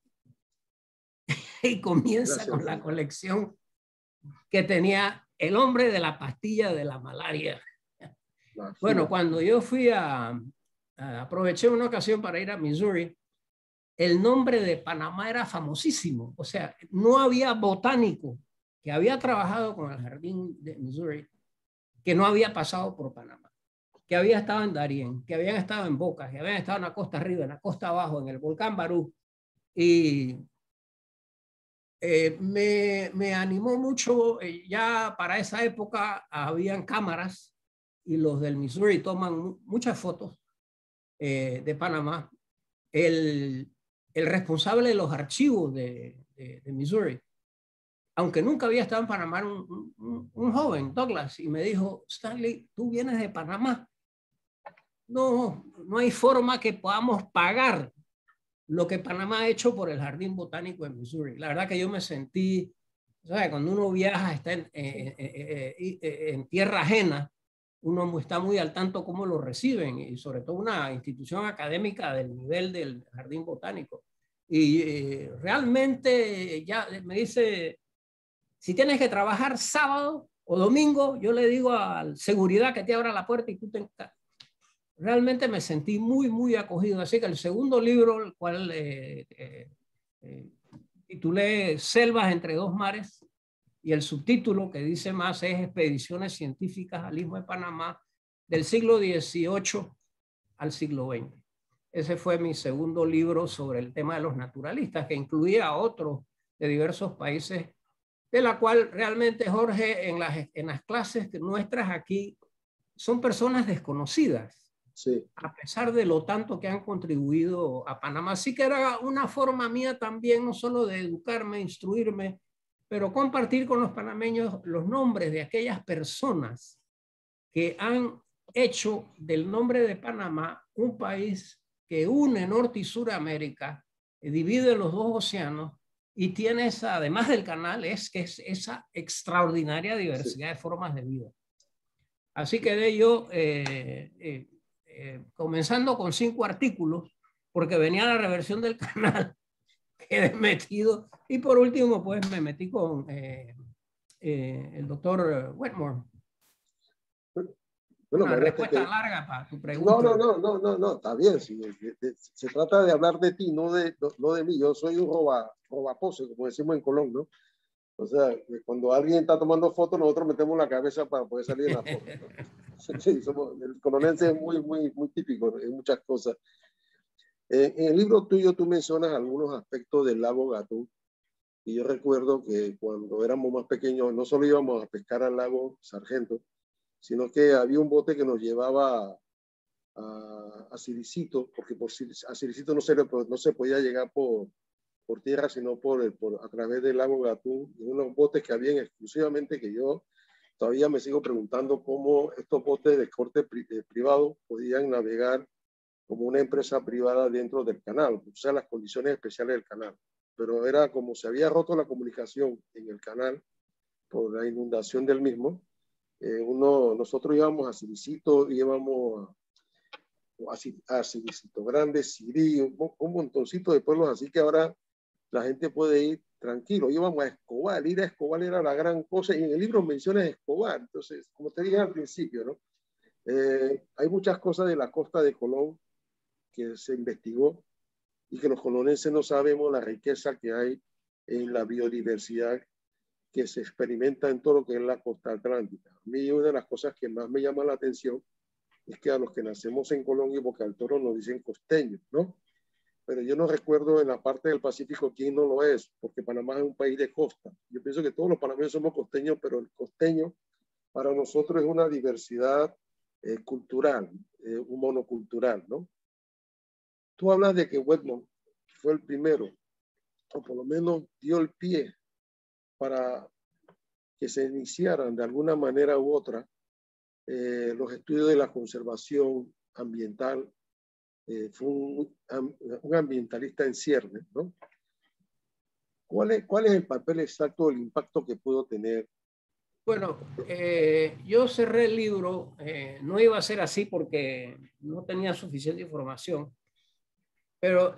Y comienza con la colección que tenía el hombre de la pastilla de la malaria. Bueno, cuando yo fui aproveché una ocasión para ir a Missouri, el nombre de Panamá era famosísimo. O sea, no había botánico que había trabajado con el Jardín de Missouri que no había pasado por Panamá, que había estado en Darién, que habían estado en Boca, que habían estado en la costa arriba, en la costa abajo, en el volcán Barú. Y me animó mucho. Ya para esa época habían cámaras y los del Missouri toman muchas fotos de Panamá. El responsable de los archivos de Missouri, aunque nunca había estado en Panamá, un joven, Douglas, y me dijo, Stanley, tú vienes de Panamá. No hay forma que podamos pagar lo que Panamá ha hecho por el Jardín Botánico de Missouri. La verdad que yo me sentí, ¿sabes? Cuando uno viaja, está en tierra ajena, uno está muy al tanto cómo lo reciben, y sobre todo una institución académica del nivel del Jardín Botánico. Y realmente ya me dice, si tienes que trabajar sábado o domingo, yo le digo al seguridad que te abra la puerta y tú te encargas. Realmente me sentí muy, muy acogido. Así que el segundo libro, el cual titulé Selvas entre dos mares, y el subtítulo que dice más es Expediciones científicas al Istmo de Panamá del siglo XVIII al siglo XX. Ese fue mi segundo libro sobre el tema de los naturalistas, que incluía a otros de diversos países, de la cual realmente, Jorge, en las clases nuestras aquí, son personas desconocidas. Sí. A pesar de lo tanto que han contribuido a Panamá. Así que era una forma mía también, no solo de educarme, instruirme, pero compartir con los panameños los nombres de aquellas personas que han hecho del nombre de Panamá un país que une Norte y Suramérica, divide los dos océanos y tienes, además del canal, es esa extraordinaria diversidad de formas de vida. Así que de ello, comenzando con 5 artículos, porque venía la reversión del canal, quedé metido, y por último, pues me metí con el doctor Wetmore. Bueno, una respuesta larga para tu pregunta. No, está bien. Sí, se trata de hablar de ti, no de mí. Yo soy un robapose, como decimos en Colón, ¿no? O sea, cuando alguien está tomando fotos, nosotros metemos la cabeza para poder salir en la foto, ¿no? Sí, el colonense es muy típico en muchas cosas. En el libro tuyo tú mencionas algunos aspectos del lago Gatún, y yo recuerdo que cuando éramos más pequeños no solo íbamos a pescar al lago Sargento, sino que había un bote que nos llevaba a Siricito, porque a Siricito no se podía llegar por tierra, sino a través del lago Gatún, y unos botes que habían exclusivamente, que yo todavía me sigo preguntando cómo estos botes de corte privado podían navegar como una empresa privada dentro del canal, o sea, las condiciones especiales del canal. Pero era como se había roto la comunicación en el canal por la inundación del mismo. Nosotros íbamos a Siricito, íbamos a Siricito Grande, Sirí, un montoncito de pueblos, así que ahora la gente puede ir tranquilo. Íbamos a Escobar, ir a Escobar era la gran cosa, y en el libro menciona Escobar. Entonces, como te dije al principio, ¿no? Hay muchas cosas de la costa de Colón que se investigó y que los colonenses no sabemos la riqueza que hay en la biodiversidad que se experimenta en todo lo que es la costa atlántica. A mí una de las cosas que más me llama la atención es que a los que nacemos en Colón y Boca del Toro nos dicen costeños, ¿no? Pero yo no recuerdo en la parte del Pacífico quién no lo es, porque Panamá es un país de costa. Yo pienso que todos los panameños somos costeños, pero el costeño para nosotros es una diversidad cultural, un monocultural, ¿no? Tú hablas de que Wetmore fue el primero, o por lo menos dio el pie para que se iniciaran de alguna manera u otra los estudios de la conservación ambiental. Fue un ambientalista en ciernes, ¿no? ¿Cuál es el papel exacto del impacto que pudo tener? Bueno, yo cerré el libro, no iba a ser así porque no tenía suficiente información, pero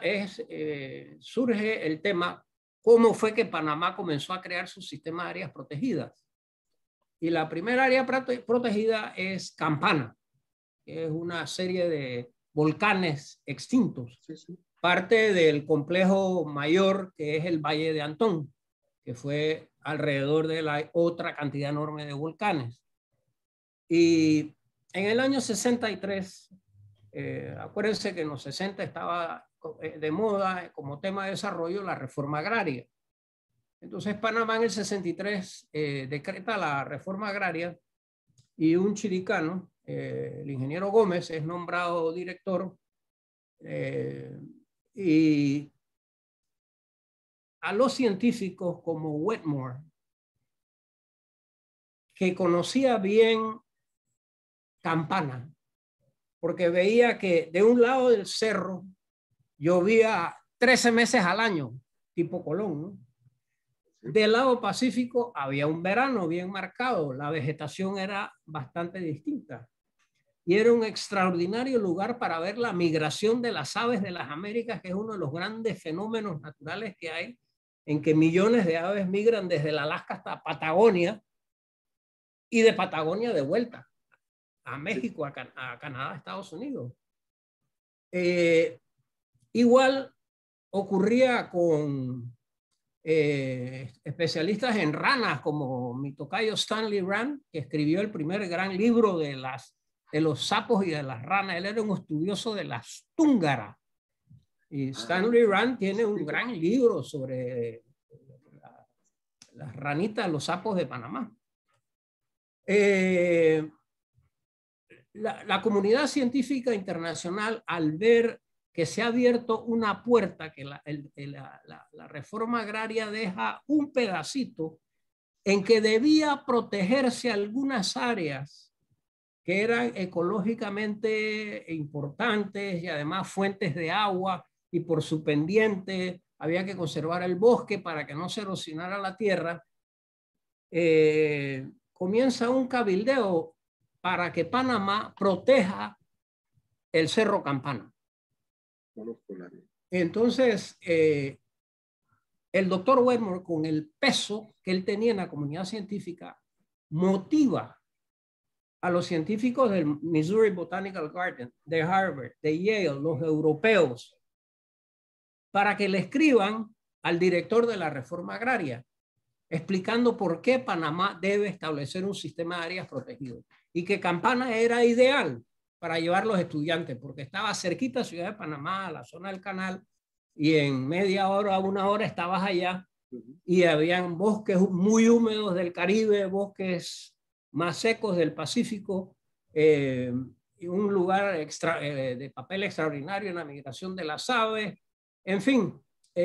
surge el tema, ¿cómo fue que Panamá comenzó a crear su sistema de áreas protegidas? Y la primera área protegida es Campana, que es una serie de volcanes extintos, Sí. parte del complejo mayor que es el Valle de Antón, que fue alrededor de la otra cantidad enorme de volcanes. Y en el año 63, acuérdense que en los 60 estaba de moda como tema de desarrollo la reforma agraria. Entonces Panamá en el 63 decreta la reforma agraria y un chiricano, el ingeniero Gómez, es nombrado director y a los científicos como Wetmore, que conocía bien Campana, porque veía que de un lado del cerro llovía 13 meses al año, tipo Colón, ¿no? Del lado pacífico había un verano bien marcado, la vegetación era bastante distinta. Y era un extraordinario lugar para ver la migración de las aves de las Américas, que es uno de los grandes fenómenos naturales que hay, en que millones de aves migran desde el Alaska hasta Patagonia y de Patagonia de vuelta a México, a Canadá, a Estados Unidos. Igual ocurría con especialistas en ranas como mi tocayo Stanley Rand, que escribió el primer gran libro de los sapos y de las ranas. Él era un estudioso de las túngaras. Y Stanley Rand tiene un gran libro sobre las ranitas, los sapos de Panamá. La comunidad científica internacional, al ver que se ha abierto una puerta, que la reforma agraria deja un pedacito en que debía protegerse algunas áreas que eran ecológicamente importantes y además fuentes de agua y por su pendiente había que conservar el bosque para que no se erosionara la tierra, comienza un cabildeo para que Panamá proteja el Cerro Campana. Entonces, el doctor Wetmore, con el peso que él tenía en la comunidad científica, motiva a los científicos del Missouri Botanical Garden, de Harvard, de Yale, los europeos, para que le escriban al director de la reforma agraria, explicando por qué Panamá debe establecer un sistema de áreas protegidas y que Campana era ideal para llevar los estudiantes, porque estaba cerquita a Ciudad de Panamá, a la zona del canal, y en media hora, una hora estabas allá, y habían bosques muy húmedos del Caribe, bosques más secos del Pacífico, y un lugar de papel extraordinario en la migración de las aves. En fin,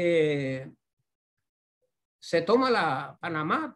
se toma Panamá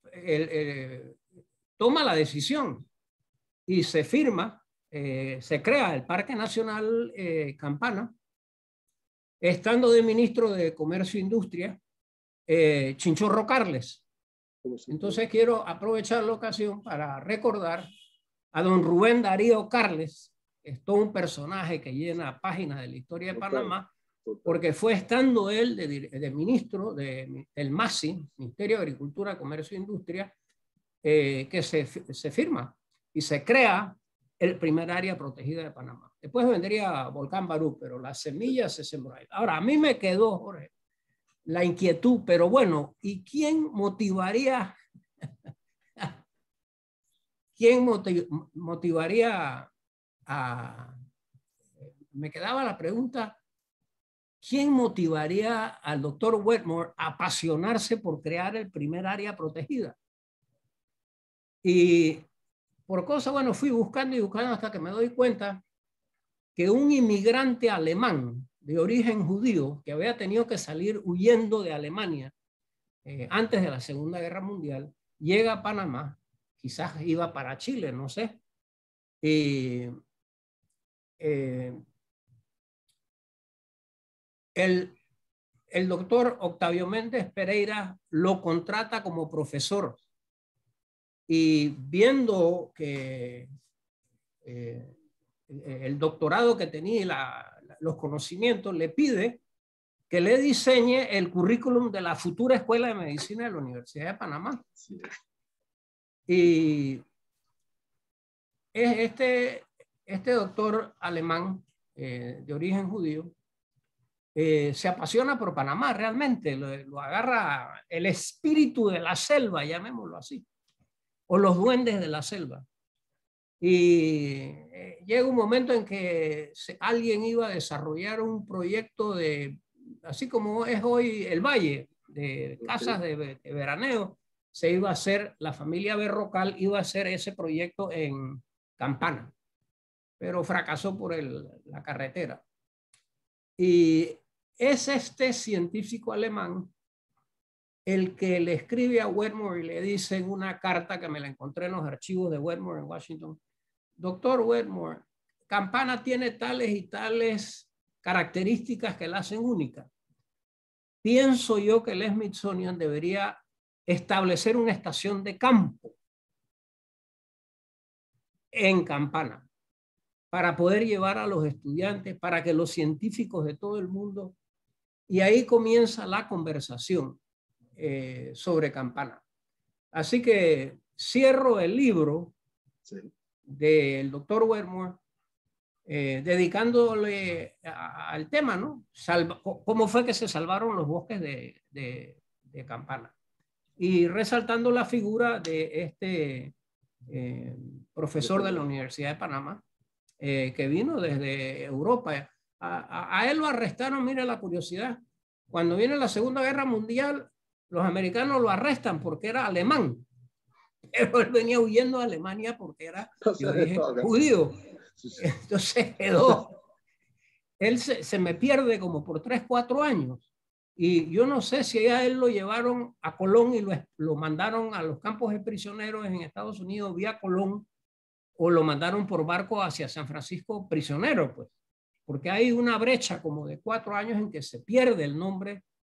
toma la decisión y se firma, se crea el Parque Nacional Campana, estando de ministro de Comercio e Industria, Chinchorro Carles. Entonces quiero aprovechar la ocasión para recordar a don Rubén Darío Carles, es todo un personaje que llena páginas de la historia de Panamá, porque fue estando él de ministro del MASI, Ministerio de Agricultura, Comercio e Industria, que se firma y se crea el primer área protegida de Panamá. Después vendría Volcán Barú, pero las semillas se sembró ahí. Ahora, a mí me quedó, Jorge, la inquietud, pero bueno, ¿y quién motivaría me quedaba la pregunta, ¿quién motivaría al doctor Wetmore a apasionarse por crear el primer área protegida? Y por cosa, bueno, fui buscando y buscando hasta que me doy cuenta que un inmigrante alemán de origen judío que había tenido que salir huyendo de Alemania antes de la Segunda Guerra Mundial, llega a Panamá, quizás iba para Chile, no sé, y el doctor Octavio Méndez Pereira lo contrata como profesor y viendo que el doctorado que tenía y los conocimientos, le pide que le diseñe el currículum de la futura Escuela de Medicina de la Universidad de Panamá. Sí. Y este doctor alemán de origen judío se apasiona por Panamá realmente, lo agarra el espíritu de la selva, llamémoslo así, o los duendes de la selva. Y llega un momento en que alguien iba a desarrollar un proyecto así como es hoy el Valle, de casas de veraneo, se iba a hacer, la familia Berrocal iba a hacer ese proyecto en Campana, pero fracasó por la carretera. Y es este científico alemán el que le escribe a Wetmore y le dice en una carta que me la encontré en los archivos de Wetmore en Washington: doctor Wetmore, Campana tiene tales y tales características que la hacen única. Pienso yo que el Smithsonian debería establecer una estación de campo en Campana para poder llevar a los estudiantes, para que los científicos de todo el mundo, y ahí comienza la conversación sobre Campana. Así que cierro el libro del doctor Wetmore dedicándole al tema, ¿no? ¿Cómo fue que se salvaron los bosques de Campana? Y resaltando la figura de este profesor de la Universidad de Panamá, que vino desde Europa. A él lo arrestaron, mira la curiosidad, cuando viene la Segunda Guerra Mundial, los americanos lo arrestan porque era alemán, pero él venía huyendo de Alemania porque era de origen judío. Entonces quedó, él se me pierde como por 3, 4 años, y yo no sé si a él lo llevaron a Colón y lo mandaron a los campos de prisioneros en Estados Unidos vía Colón, o lo mandaron por barco hacia San Francisco prisionero, pues, porque hay una brecha como de 4 años en que se pierde el nombre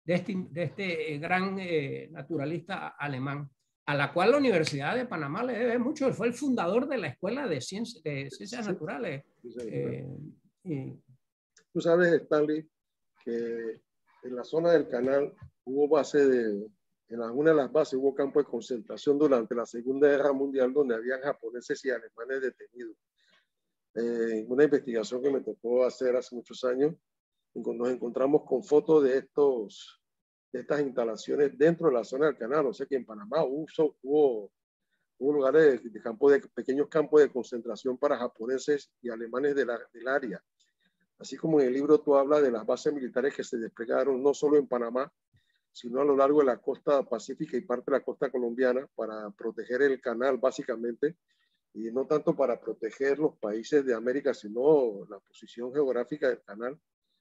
de este gran naturalista alemán, a la cual la Universidad de Panamá le debe mucho. Él fue el fundador de la Escuela de Ciencias Naturales. Y tú sabes, Stanley, que en la zona del canal hubo en alguna de las bases hubo campo de concentración durante la Segunda Guerra Mundial, donde habían japoneses y alemanes detenidos. Una investigación que me tocó hacer hace muchos años, nos encontramos con fotos de estas instalaciones dentro de la zona del canal. O sea que en Panamá hubo lugares pequeños campos de concentración para japoneses y alemanes del área. Así como en el libro tú hablas de las bases militares que se desplegaron no solo en Panamá, sino a lo largo de la costa pacífica y parte de la costa colombiana para proteger el canal básicamente, y no tanto para proteger los países de América, sino la posición geográfica del canal.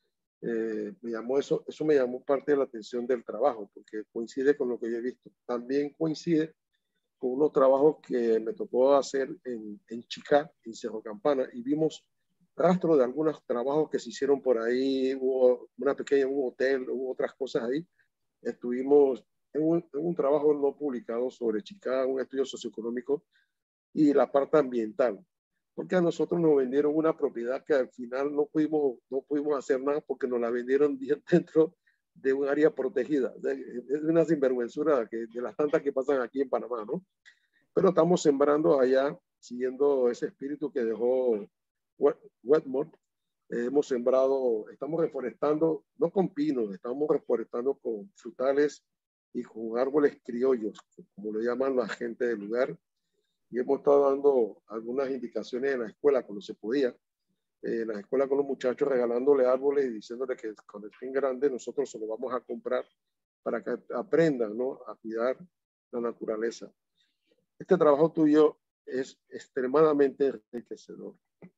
Eso me llamó parte de la atención del trabajo, porque coincide con lo que yo he visto. También coincide con unos trabajos que me tocó hacer en Chicá, en Cerro Campana, y vimos rastro de algunos trabajos que se hicieron por ahí. Hubo un hotel, hubo otras cosas ahí. Estuvimos en un trabajo no publicado sobre Chicá, un estudio socioeconómico y la parte ambiental, porque a nosotros nos vendieron una propiedad que al final no pudimos hacer nada porque nos la vendieron dentro de un área protegida. Es una sinvergüenzura de las tantas que pasan aquí en Panamá, ¿no? Pero estamos sembrando allá, siguiendo ese espíritu que dejó Wetmore. Estamos reforestando, no con pinos, estamos reforestando con frutales y con árboles criollos, como lo llaman la gente del lugar. Y hemos estado dando algunas indicaciones en la escuela cuando se podía, en la escuela con los muchachos, regalándole árboles y diciéndole que cuando estén grandes nosotros se los vamos a comprar para que aprendan, ¿no?, a cuidar la naturaleza. Este trabajo tuyo es extremadamente enriquecedor.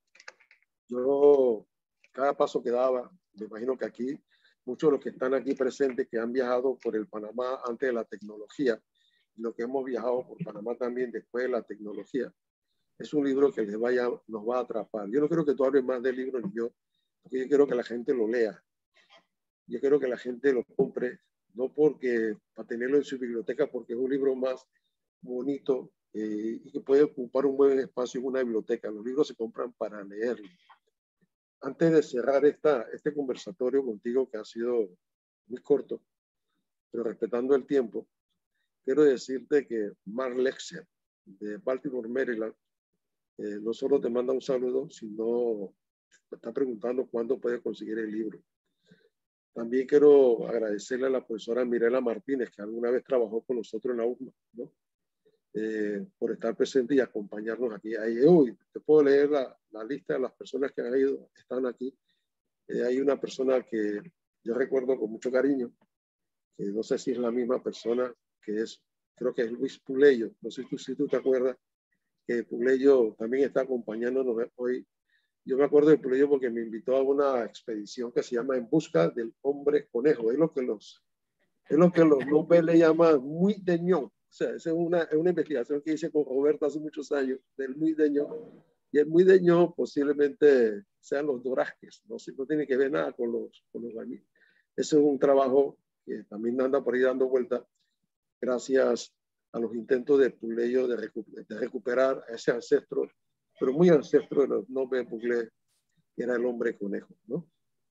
Yo, cada paso que daba, me imagino que aquí, muchos de los que están aquí presentes, que han viajado por el Panamá antes de la tecnología, lo que hemos viajado por Panamá también después de la tecnología, es un libro que nos va a atrapar. Yo no quiero que tú hables más del libro ni yo, porque yo quiero que la gente lo lea. Yo quiero que la gente lo compre, no para tenerlo en su biblioteca, porque es un libro más bonito y que puede ocupar un buen espacio en una biblioteca. Los libros se compran para leerlos. Antes de cerrar este conversatorio contigo, que ha sido muy corto, pero respetando el tiempo, quiero decirte que Mark Lexer, de Baltimore, Maryland, no solo te manda un saludo, sino te está preguntando cuándo puedes conseguir el libro. También quiero agradecerle a la profesora Mirela Martínez, que alguna vez trabajó con nosotros en la USMA, ¿no?, por estar presente y acompañarnos aquí. Hoy te puedo leer la lista de las personas que han ido, están aquí. Hay una persona que yo recuerdo con mucho cariño, que no sé si es la misma persona, creo que es Luis Puleyo. No sé si tú te acuerdas que Puleyo también está acompañándonos hoy. Yo me acuerdo de Puleyo porque me invitó a una expedición que se llama En Busca del Hombre Conejo. Es lo que los Nobel le llaman muy deñón. O sea, esa es una investigación que hice con Roberto hace muchos años del muy deñón. Y el muy deñón posiblemente sean los dorasques. No tiene que ver nada con los bañitos. Ese es un trabajo que también anda por ahí dando vuelta gracias a los intentos de Puleyo de recuperar a ese ancestro, pero muy ancestro de los Nobel Puleyo, que era el hombre conejo, ¿no?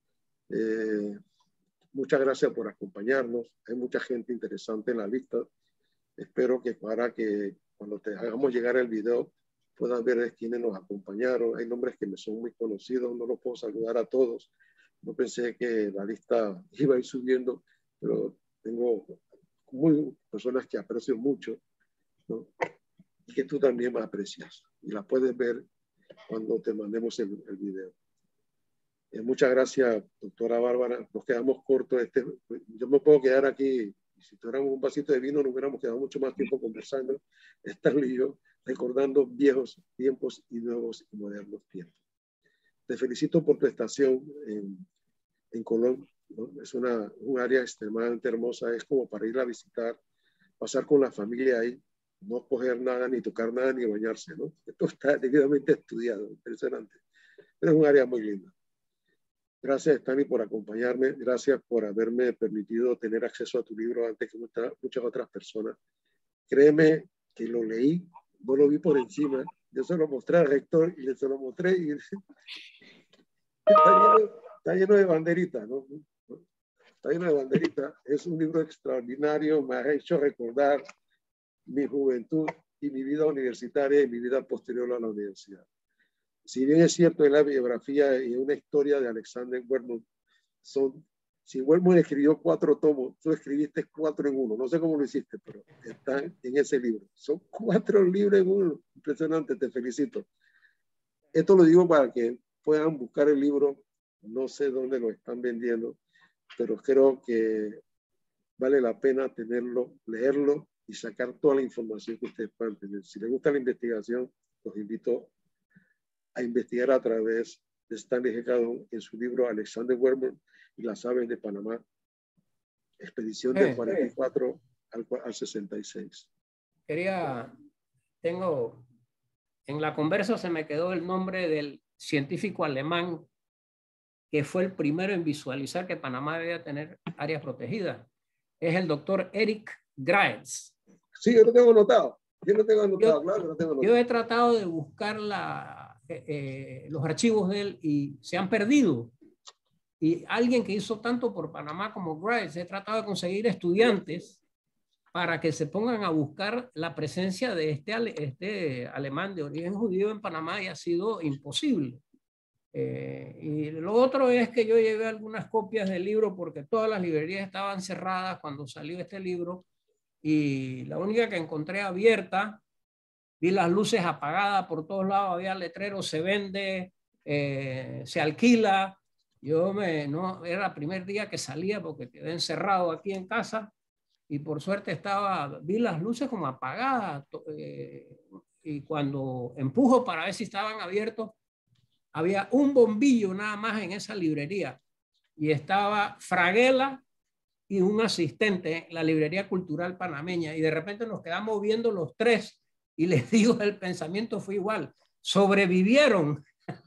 Muchas gracias por acompañarnos. Hay mucha gente interesante en la lista. Espero que cuando te hagamos llegar el video puedan ver quiénes nos acompañaron. Hay nombres que me son muy conocidos, no los puedo saludar a todos. No pensé que la lista iba a ir subiendo, pero tengo personas que aprecio mucho, ¿no?, y que tú también me aprecias. Y la puedes ver cuando te mandemos el video. Muchas gracias, doctora Bárbara. Nos quedamos cortos. Yo me puedo quedar aquí, si tuviéramos un vasito de vino, nos hubiéramos quedado mucho más tiempo conversando, Stanley y yo, recordando viejos tiempos y nuevos y modernos tiempos. Te felicito por tu estación en Colón, ¿no? Es un área extremadamente hermosa. Es como para ir a visitar, pasar con la familia ahí, no coger nada, ni tocar nada, ni bañarse, ¿no? Esto está debidamente estudiado, impresionante. Pero es un área muy linda. Gracias, Stanley, por acompañarme. Gracias por haberme permitido tener acceso a tu libro antes que muchas otras personas. Créeme que lo leí, no lo vi por encima. Yo se lo mostré al rector y se lo mostré y está lleno de banderitas, ¿no? Está lleno de banderitas. Es un libro extraordinario, me ha hecho recordar mi juventud y mi vida universitaria y mi vida posterior a la universidad. Si bien es cierto, es la biografía y una historia de Alexander Wetmore, si Wetmore escribió 4 tomos, tú escribiste 4 en 1. No sé cómo lo hiciste, pero están en ese libro. Son 4 libros en 1. Impresionante, te felicito. Esto lo digo para que puedan buscar el libro. No sé dónde lo están vendiendo, pero creo que vale la pena tenerlo, leerlo y sacar toda la información que ustedes puedan tener. Si les gusta la investigación, los invito a investigar a través de Stanley G. Cadón en su libro Alexander Wetmore y las aves de Panamá, expedición del 44 al 66. En la conversa se me quedó el nombre del científico alemán que fue el primero en visualizar que Panamá debía tener áreas protegidas. Es el doctor Eric Graetz. Sí, yo lo tengo anotado. Yo he tratado de buscar los archivos de él y se han perdido. Y alguien que hizo tanto por Panamá como Graetz, he tratado de conseguir estudiantes para que se pongan a buscar la presencia de este alemán de origen judío en Panamá y ha sido imposible. Y lo otro es que yo llevé algunas copias del libro porque todas las librerías estaban cerradas cuando salió este libro y la única que encontré abierta, vi las luces apagadas por todos lados, había letreros, se vende, se alquila. No, era el primer día que salía porque quedé encerrado aquí en casa y por suerte vi las luces como apagadas y cuando empujo para ver si estaban abiertos, había un bombillo nada más en esa librería y estaba Fraguela y un asistente en la librería cultural panameña y de repente nos quedamos viendo los tres y les digo, el pensamiento fue igual, sobrevivieron.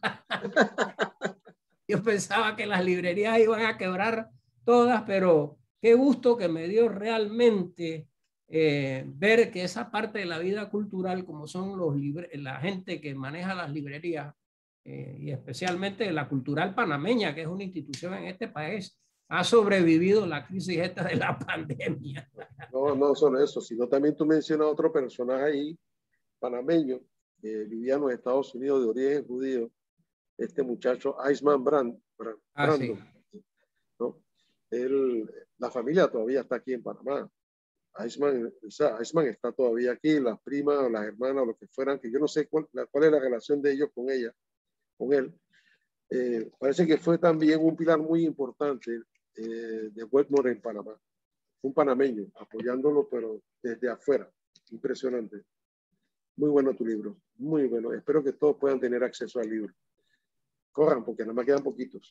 Yo pensaba que las librerías iban a quebrar todas, pero qué gusto que me dio realmente ver que esa parte de la vida cultural, como son la gente que maneja las librerías, y especialmente la cultural panameña, que es una institución en este país, ha sobrevivido la crisis esta de la pandemia. No solo eso, sino también tú mencionas otro personaje ahí, panameño, que vivía en los Estados Unidos de origen judío, este muchacho Iceman Brandon, sí. ¿No? La familia todavía está aquí en Panamá. Iceman está todavía aquí, las primas, las hermanas, lo que fueran, que yo no sé cuál es la relación de ellos con él. Parece que fue también un pilar muy importante de Wetmore en Panamá. Un panameño apoyándolo, pero desde afuera. Impresionante. Muy bueno tu libro, muy bueno. Espero que todos puedan tener acceso al libro. Corran, porque nada más quedan poquitos.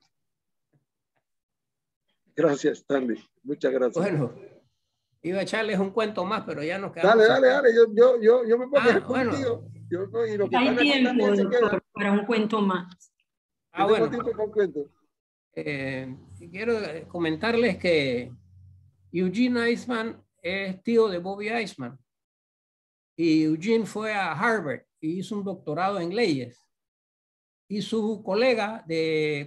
Gracias, Stanley. Muchas gracias. Bueno, iba a echarles un cuento más, pero ya nos quedamos. Dale. Yo me puedo quedar contigo. Hay tiempo, doctor, para un cuento más. Bueno. Tiempo para un cuento. Quiero comentarles que Eugene Eisman es tío de Bobby Eisman. Y Eugene fue a Harvard y hizo un doctorado en leyes. Y su colega de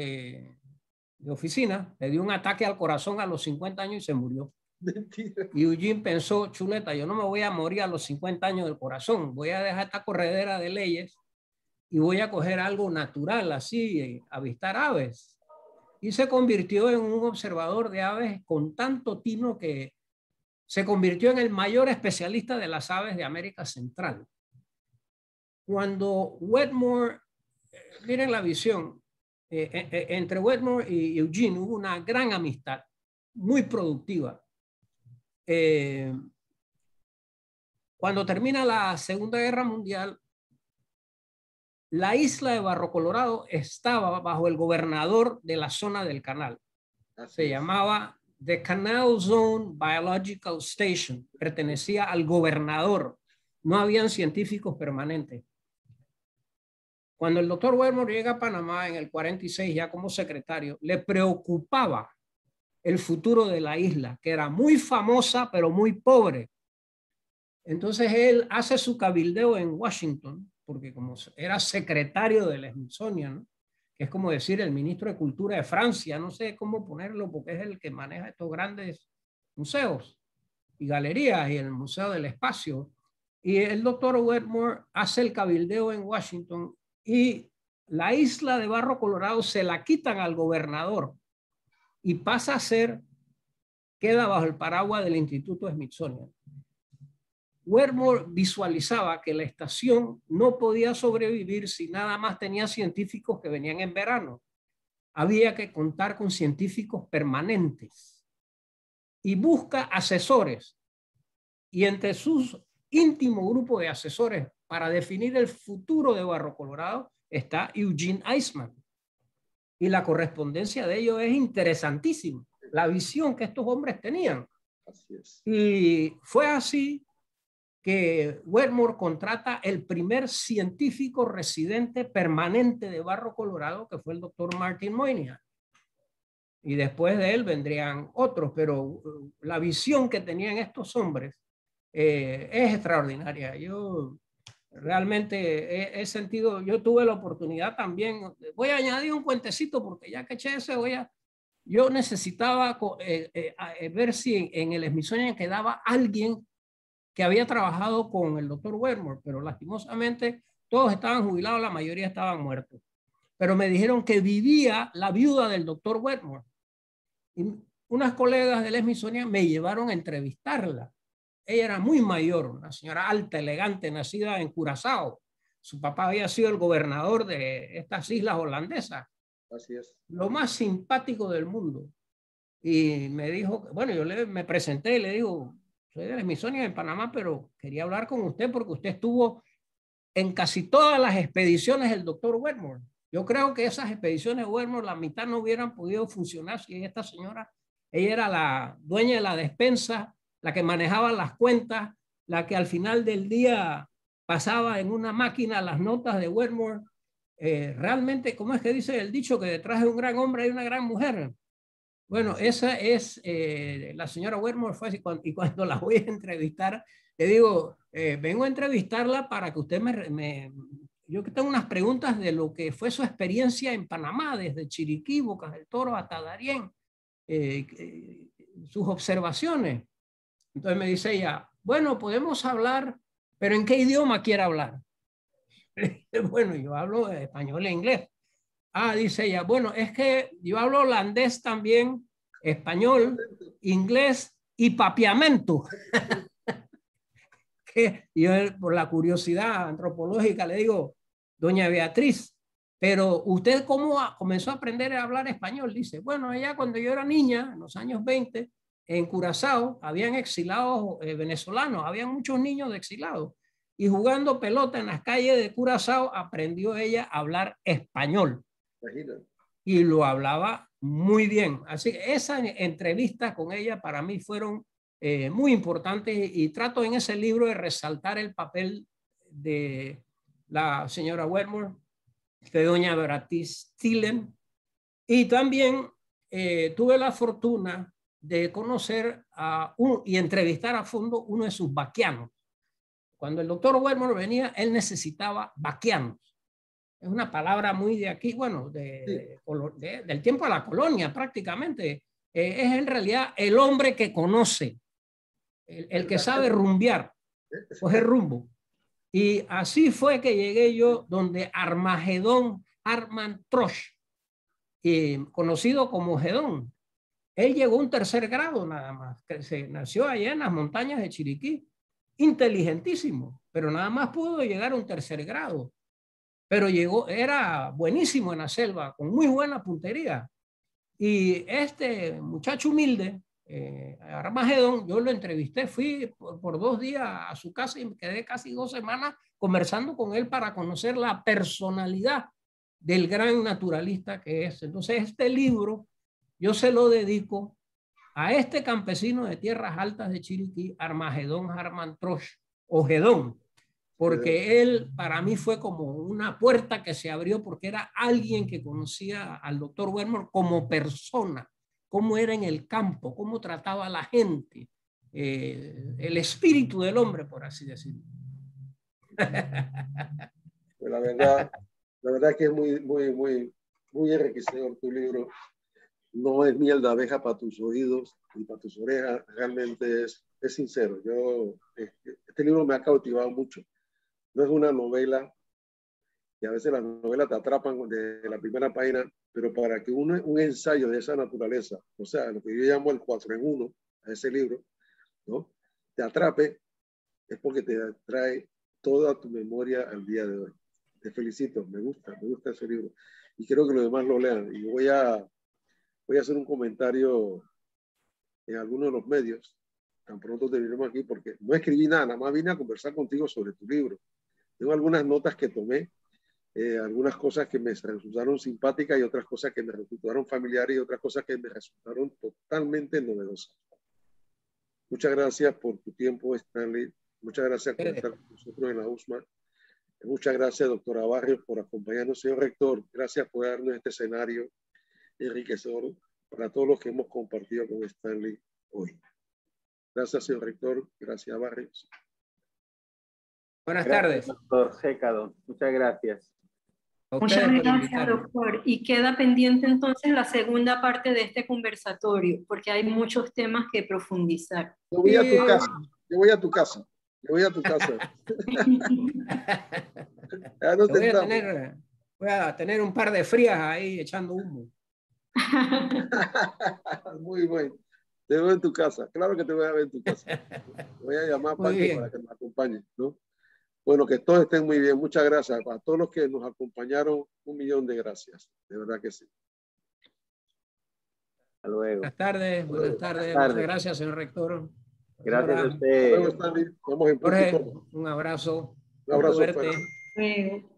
oficina le dio un ataque al corazón a los 50 años y se murió. Mentira. Y Eugene pensó, chuleta, yo no me voy a morir a los 50 años del corazón, voy a dejar esta corredera de leyes y voy a coger algo natural, así, avistar aves. Y se convirtió en un observador de aves con tanto tino que se convirtió en el mayor especialista de las aves de América Central. Cuando Wetmore, miren la visión, entre Wetmore y Eugene hubo una gran amistad, muy productiva. Cuando termina la Segunda Guerra Mundial, la isla de Barro Colorado estaba bajo el gobernador de la zona del canal. Se llamaba The Canal Zone Biological Station. Pertenecía al gobernador. No habían científicos permanentes. cuando el doctor Wedmore llega a Panamá en el 46 ya como secretario, le preocupaba el futuro de la isla, que era muy famosa pero muy pobre. Entonces él hace su cabildeo en Washington, porque como era secretario del Smithsonian, ¿no? Que es como decir el ministro de Cultura de Francia, no sé cómo ponerlo porque es el que maneja estos grandes museos y galerías y el Museo del Espacio. Y el doctor Wedmore hace el cabildeo en Washington y la isla de Barro Colorado se la quitan al gobernador y pasa a ser, queda bajo el paraguas del Instituto Smithsonian. Wedmore visualizaba que la estación no podía sobrevivir si nada más tenía científicos que venían en verano. Había que contar con científicos permanentes y busca asesores. Y entre sus íntimo grupo de asesores para definir el futuro de Barro Colorado está Eugene Eisman. Y la correspondencia de ellos es interesantísima, la visión que estos hombres tenían. Así es. Y fue así que Wedmore contrata el primer científico residente permanente de Barro Colorado, que fue el doctor Martin Moynihan. Y después de él vendrían otros, pero la visión que tenían estos hombres es extraordinaria. Yo realmente he sentido, yo tuve la oportunidad también, voy a añadir un cuentecito porque ya que eché ese, yo necesitaba ver si en el Smithsonian quedaba alguien que había trabajado con el doctor Wedmore, pero lastimosamente todos estaban jubilados, la mayoría estaban muertos. Pero me dijeron que vivía la viuda del doctor Wedmore. Y unas colegas del Smithsonian me llevaron a entrevistarla. Ella era muy mayor, una señora alta, elegante, nacida en Curazao. Su papá había sido el gobernador de estas islas holandesas. Así es. Lo más simpático del mundo. Y me dijo, bueno, yo me presenté y le digo, soy del Smithsonian en Panamá, pero quería hablar con usted porque usted estuvo en casi todas las expediciones del doctor Wedmore. Yo creo que esas expediciones de Wedmore, la mitad no hubieran podido funcionar si esta señora, ella era la dueña de la despensa, la que manejaba las cuentas, la que al final del día pasaba en una máquina las notas de Wedmore. Realmente, ¿cómo es que dice el dicho? Que detrás de un gran hombre hay una gran mujer. Bueno, esa es la señora Wedmore fue así, y cuando la voy a entrevistar, le digo, vengo a entrevistarla para que usted yo que tengo unas preguntas de lo que fue su experiencia en Panamá, desde Chiriquí, Bocas del Toro hasta Darién, sus observaciones. Entonces me dice ella, bueno, podemos hablar, pero ¿en qué idioma quiere hablar? Bueno, yo hablo español e inglés. Ah, dice ella, bueno, es que yo hablo holandés también, español, inglés y papiamento. Que yo por la curiosidad antropológica le digo, doña Beatriz, pero ¿usted cómo comenzó a aprender a hablar español? Dice, bueno, ella cuando yo era niña, en los años 20, en Curazao, habían exilados venezolanos, habían muchos niños de exilados. Y jugando pelota en las calles de Curazao, aprendió ella a hablar español. Imagínate. Y lo hablaba muy bien. Así que esas entrevistas con ella para mí fueron muy importantes y trato en ese libro de resaltar el papel de la señora Wedmore, de doña Beatriz Thielen, y también tuve la fortuna de conocer y entrevistar a fondo uno de sus vaquianos. Cuando el doctor Wedmore venía, él necesitaba vaquianos. Es una palabra muy de aquí, bueno, del tiempo de la colonia prácticamente. Es en realidad el hombre que conoce, el que sabe rumbear, coger rumbo. Y así fue que llegué yo donde Armagedón Hartmann Trosch, conocido como Gedón. Él llegó a un 3er grado nada más, que se nació allá en las montañas de Chiriquí, inteligentísimo, pero nada más pudo llegar a un 3er grado. Pero llegó, era buenísimo en la selva, con muy buena puntería. Y este muchacho humilde, Armagedón, yo lo entrevisté, fui por 2 días a su casa y me quedé casi 2 semanas conversando con él para conocer la personalidad del gran naturalista que es. Entonces este libro yo se lo dedico a este campesino de tierras altas de Chiriquí, Armagedón Hartmann Trosch, o Gedón. porque él para mí fue como una puerta que se abrió porque era alguien que conocía al doctor Wetmore como persona, cómo era en el campo, cómo trataba a la gente, el espíritu del hombre, por así decirlo. Pues la verdad que es muy enriquecedor tu libro. No es miel de abeja para tus oídos y para tus orejas, realmente es sincero. Este libro me ha cautivado mucho. No es una novela, y a veces las novelas te atrapan de la primera página, pero para que un ensayo de esa naturaleza, o sea, lo que yo llamo el 4 en 1, a ese libro, ¿no?, te atrape, es porque te trae toda tu memoria al día de hoy. Te felicito, me gusta ese libro. Y quiero que los demás lo lean. Y voy a hacer un comentario en algunos de los medios, tan pronto terminemos aquí, porque no escribí nada más vine a conversar contigo sobre tu libro. Tengo algunas notas que tomé, algunas cosas que me resultaron simpáticas y otras cosas que me resultaron familiares y otras cosas que me resultaron totalmente novedosas. Muchas gracias por tu tiempo, Stanley. Muchas gracias por estar con nosotros en la USMA. Muchas gracias, doctora Barrios, por acompañarnos. Señor rector, gracias por darnos este escenario enriquecedor para todos los que hemos compartido con Stanley hoy. Gracias, señor rector. Gracias, Barrios. Buenas tardes. Doctor Sécado. Muchas gracias. Muchas gracias, doctor. Y queda pendiente entonces la segunda parte de este conversatorio, porque hay muchos temas que profundizar. Yo voy a tu casa. Yo voy a tu casa. Yo voy a tu casa. Voy a tener un par de frías ahí echando humo. Muy bueno. Te veo en tu casa. Claro que te voy a ver en tu casa. Te voy a llamar para que me acompañes, ¿no? Bueno, que todos estén muy bien. Muchas gracias. A todos los que nos acompañaron, 1.000.000 de gracias. De verdad que sí. Hasta luego. Buenas tardes. Buenas tardes. Muchas gracias, señor rector. Gracias a usted. Jorge, un abrazo. Un abrazo fuerte.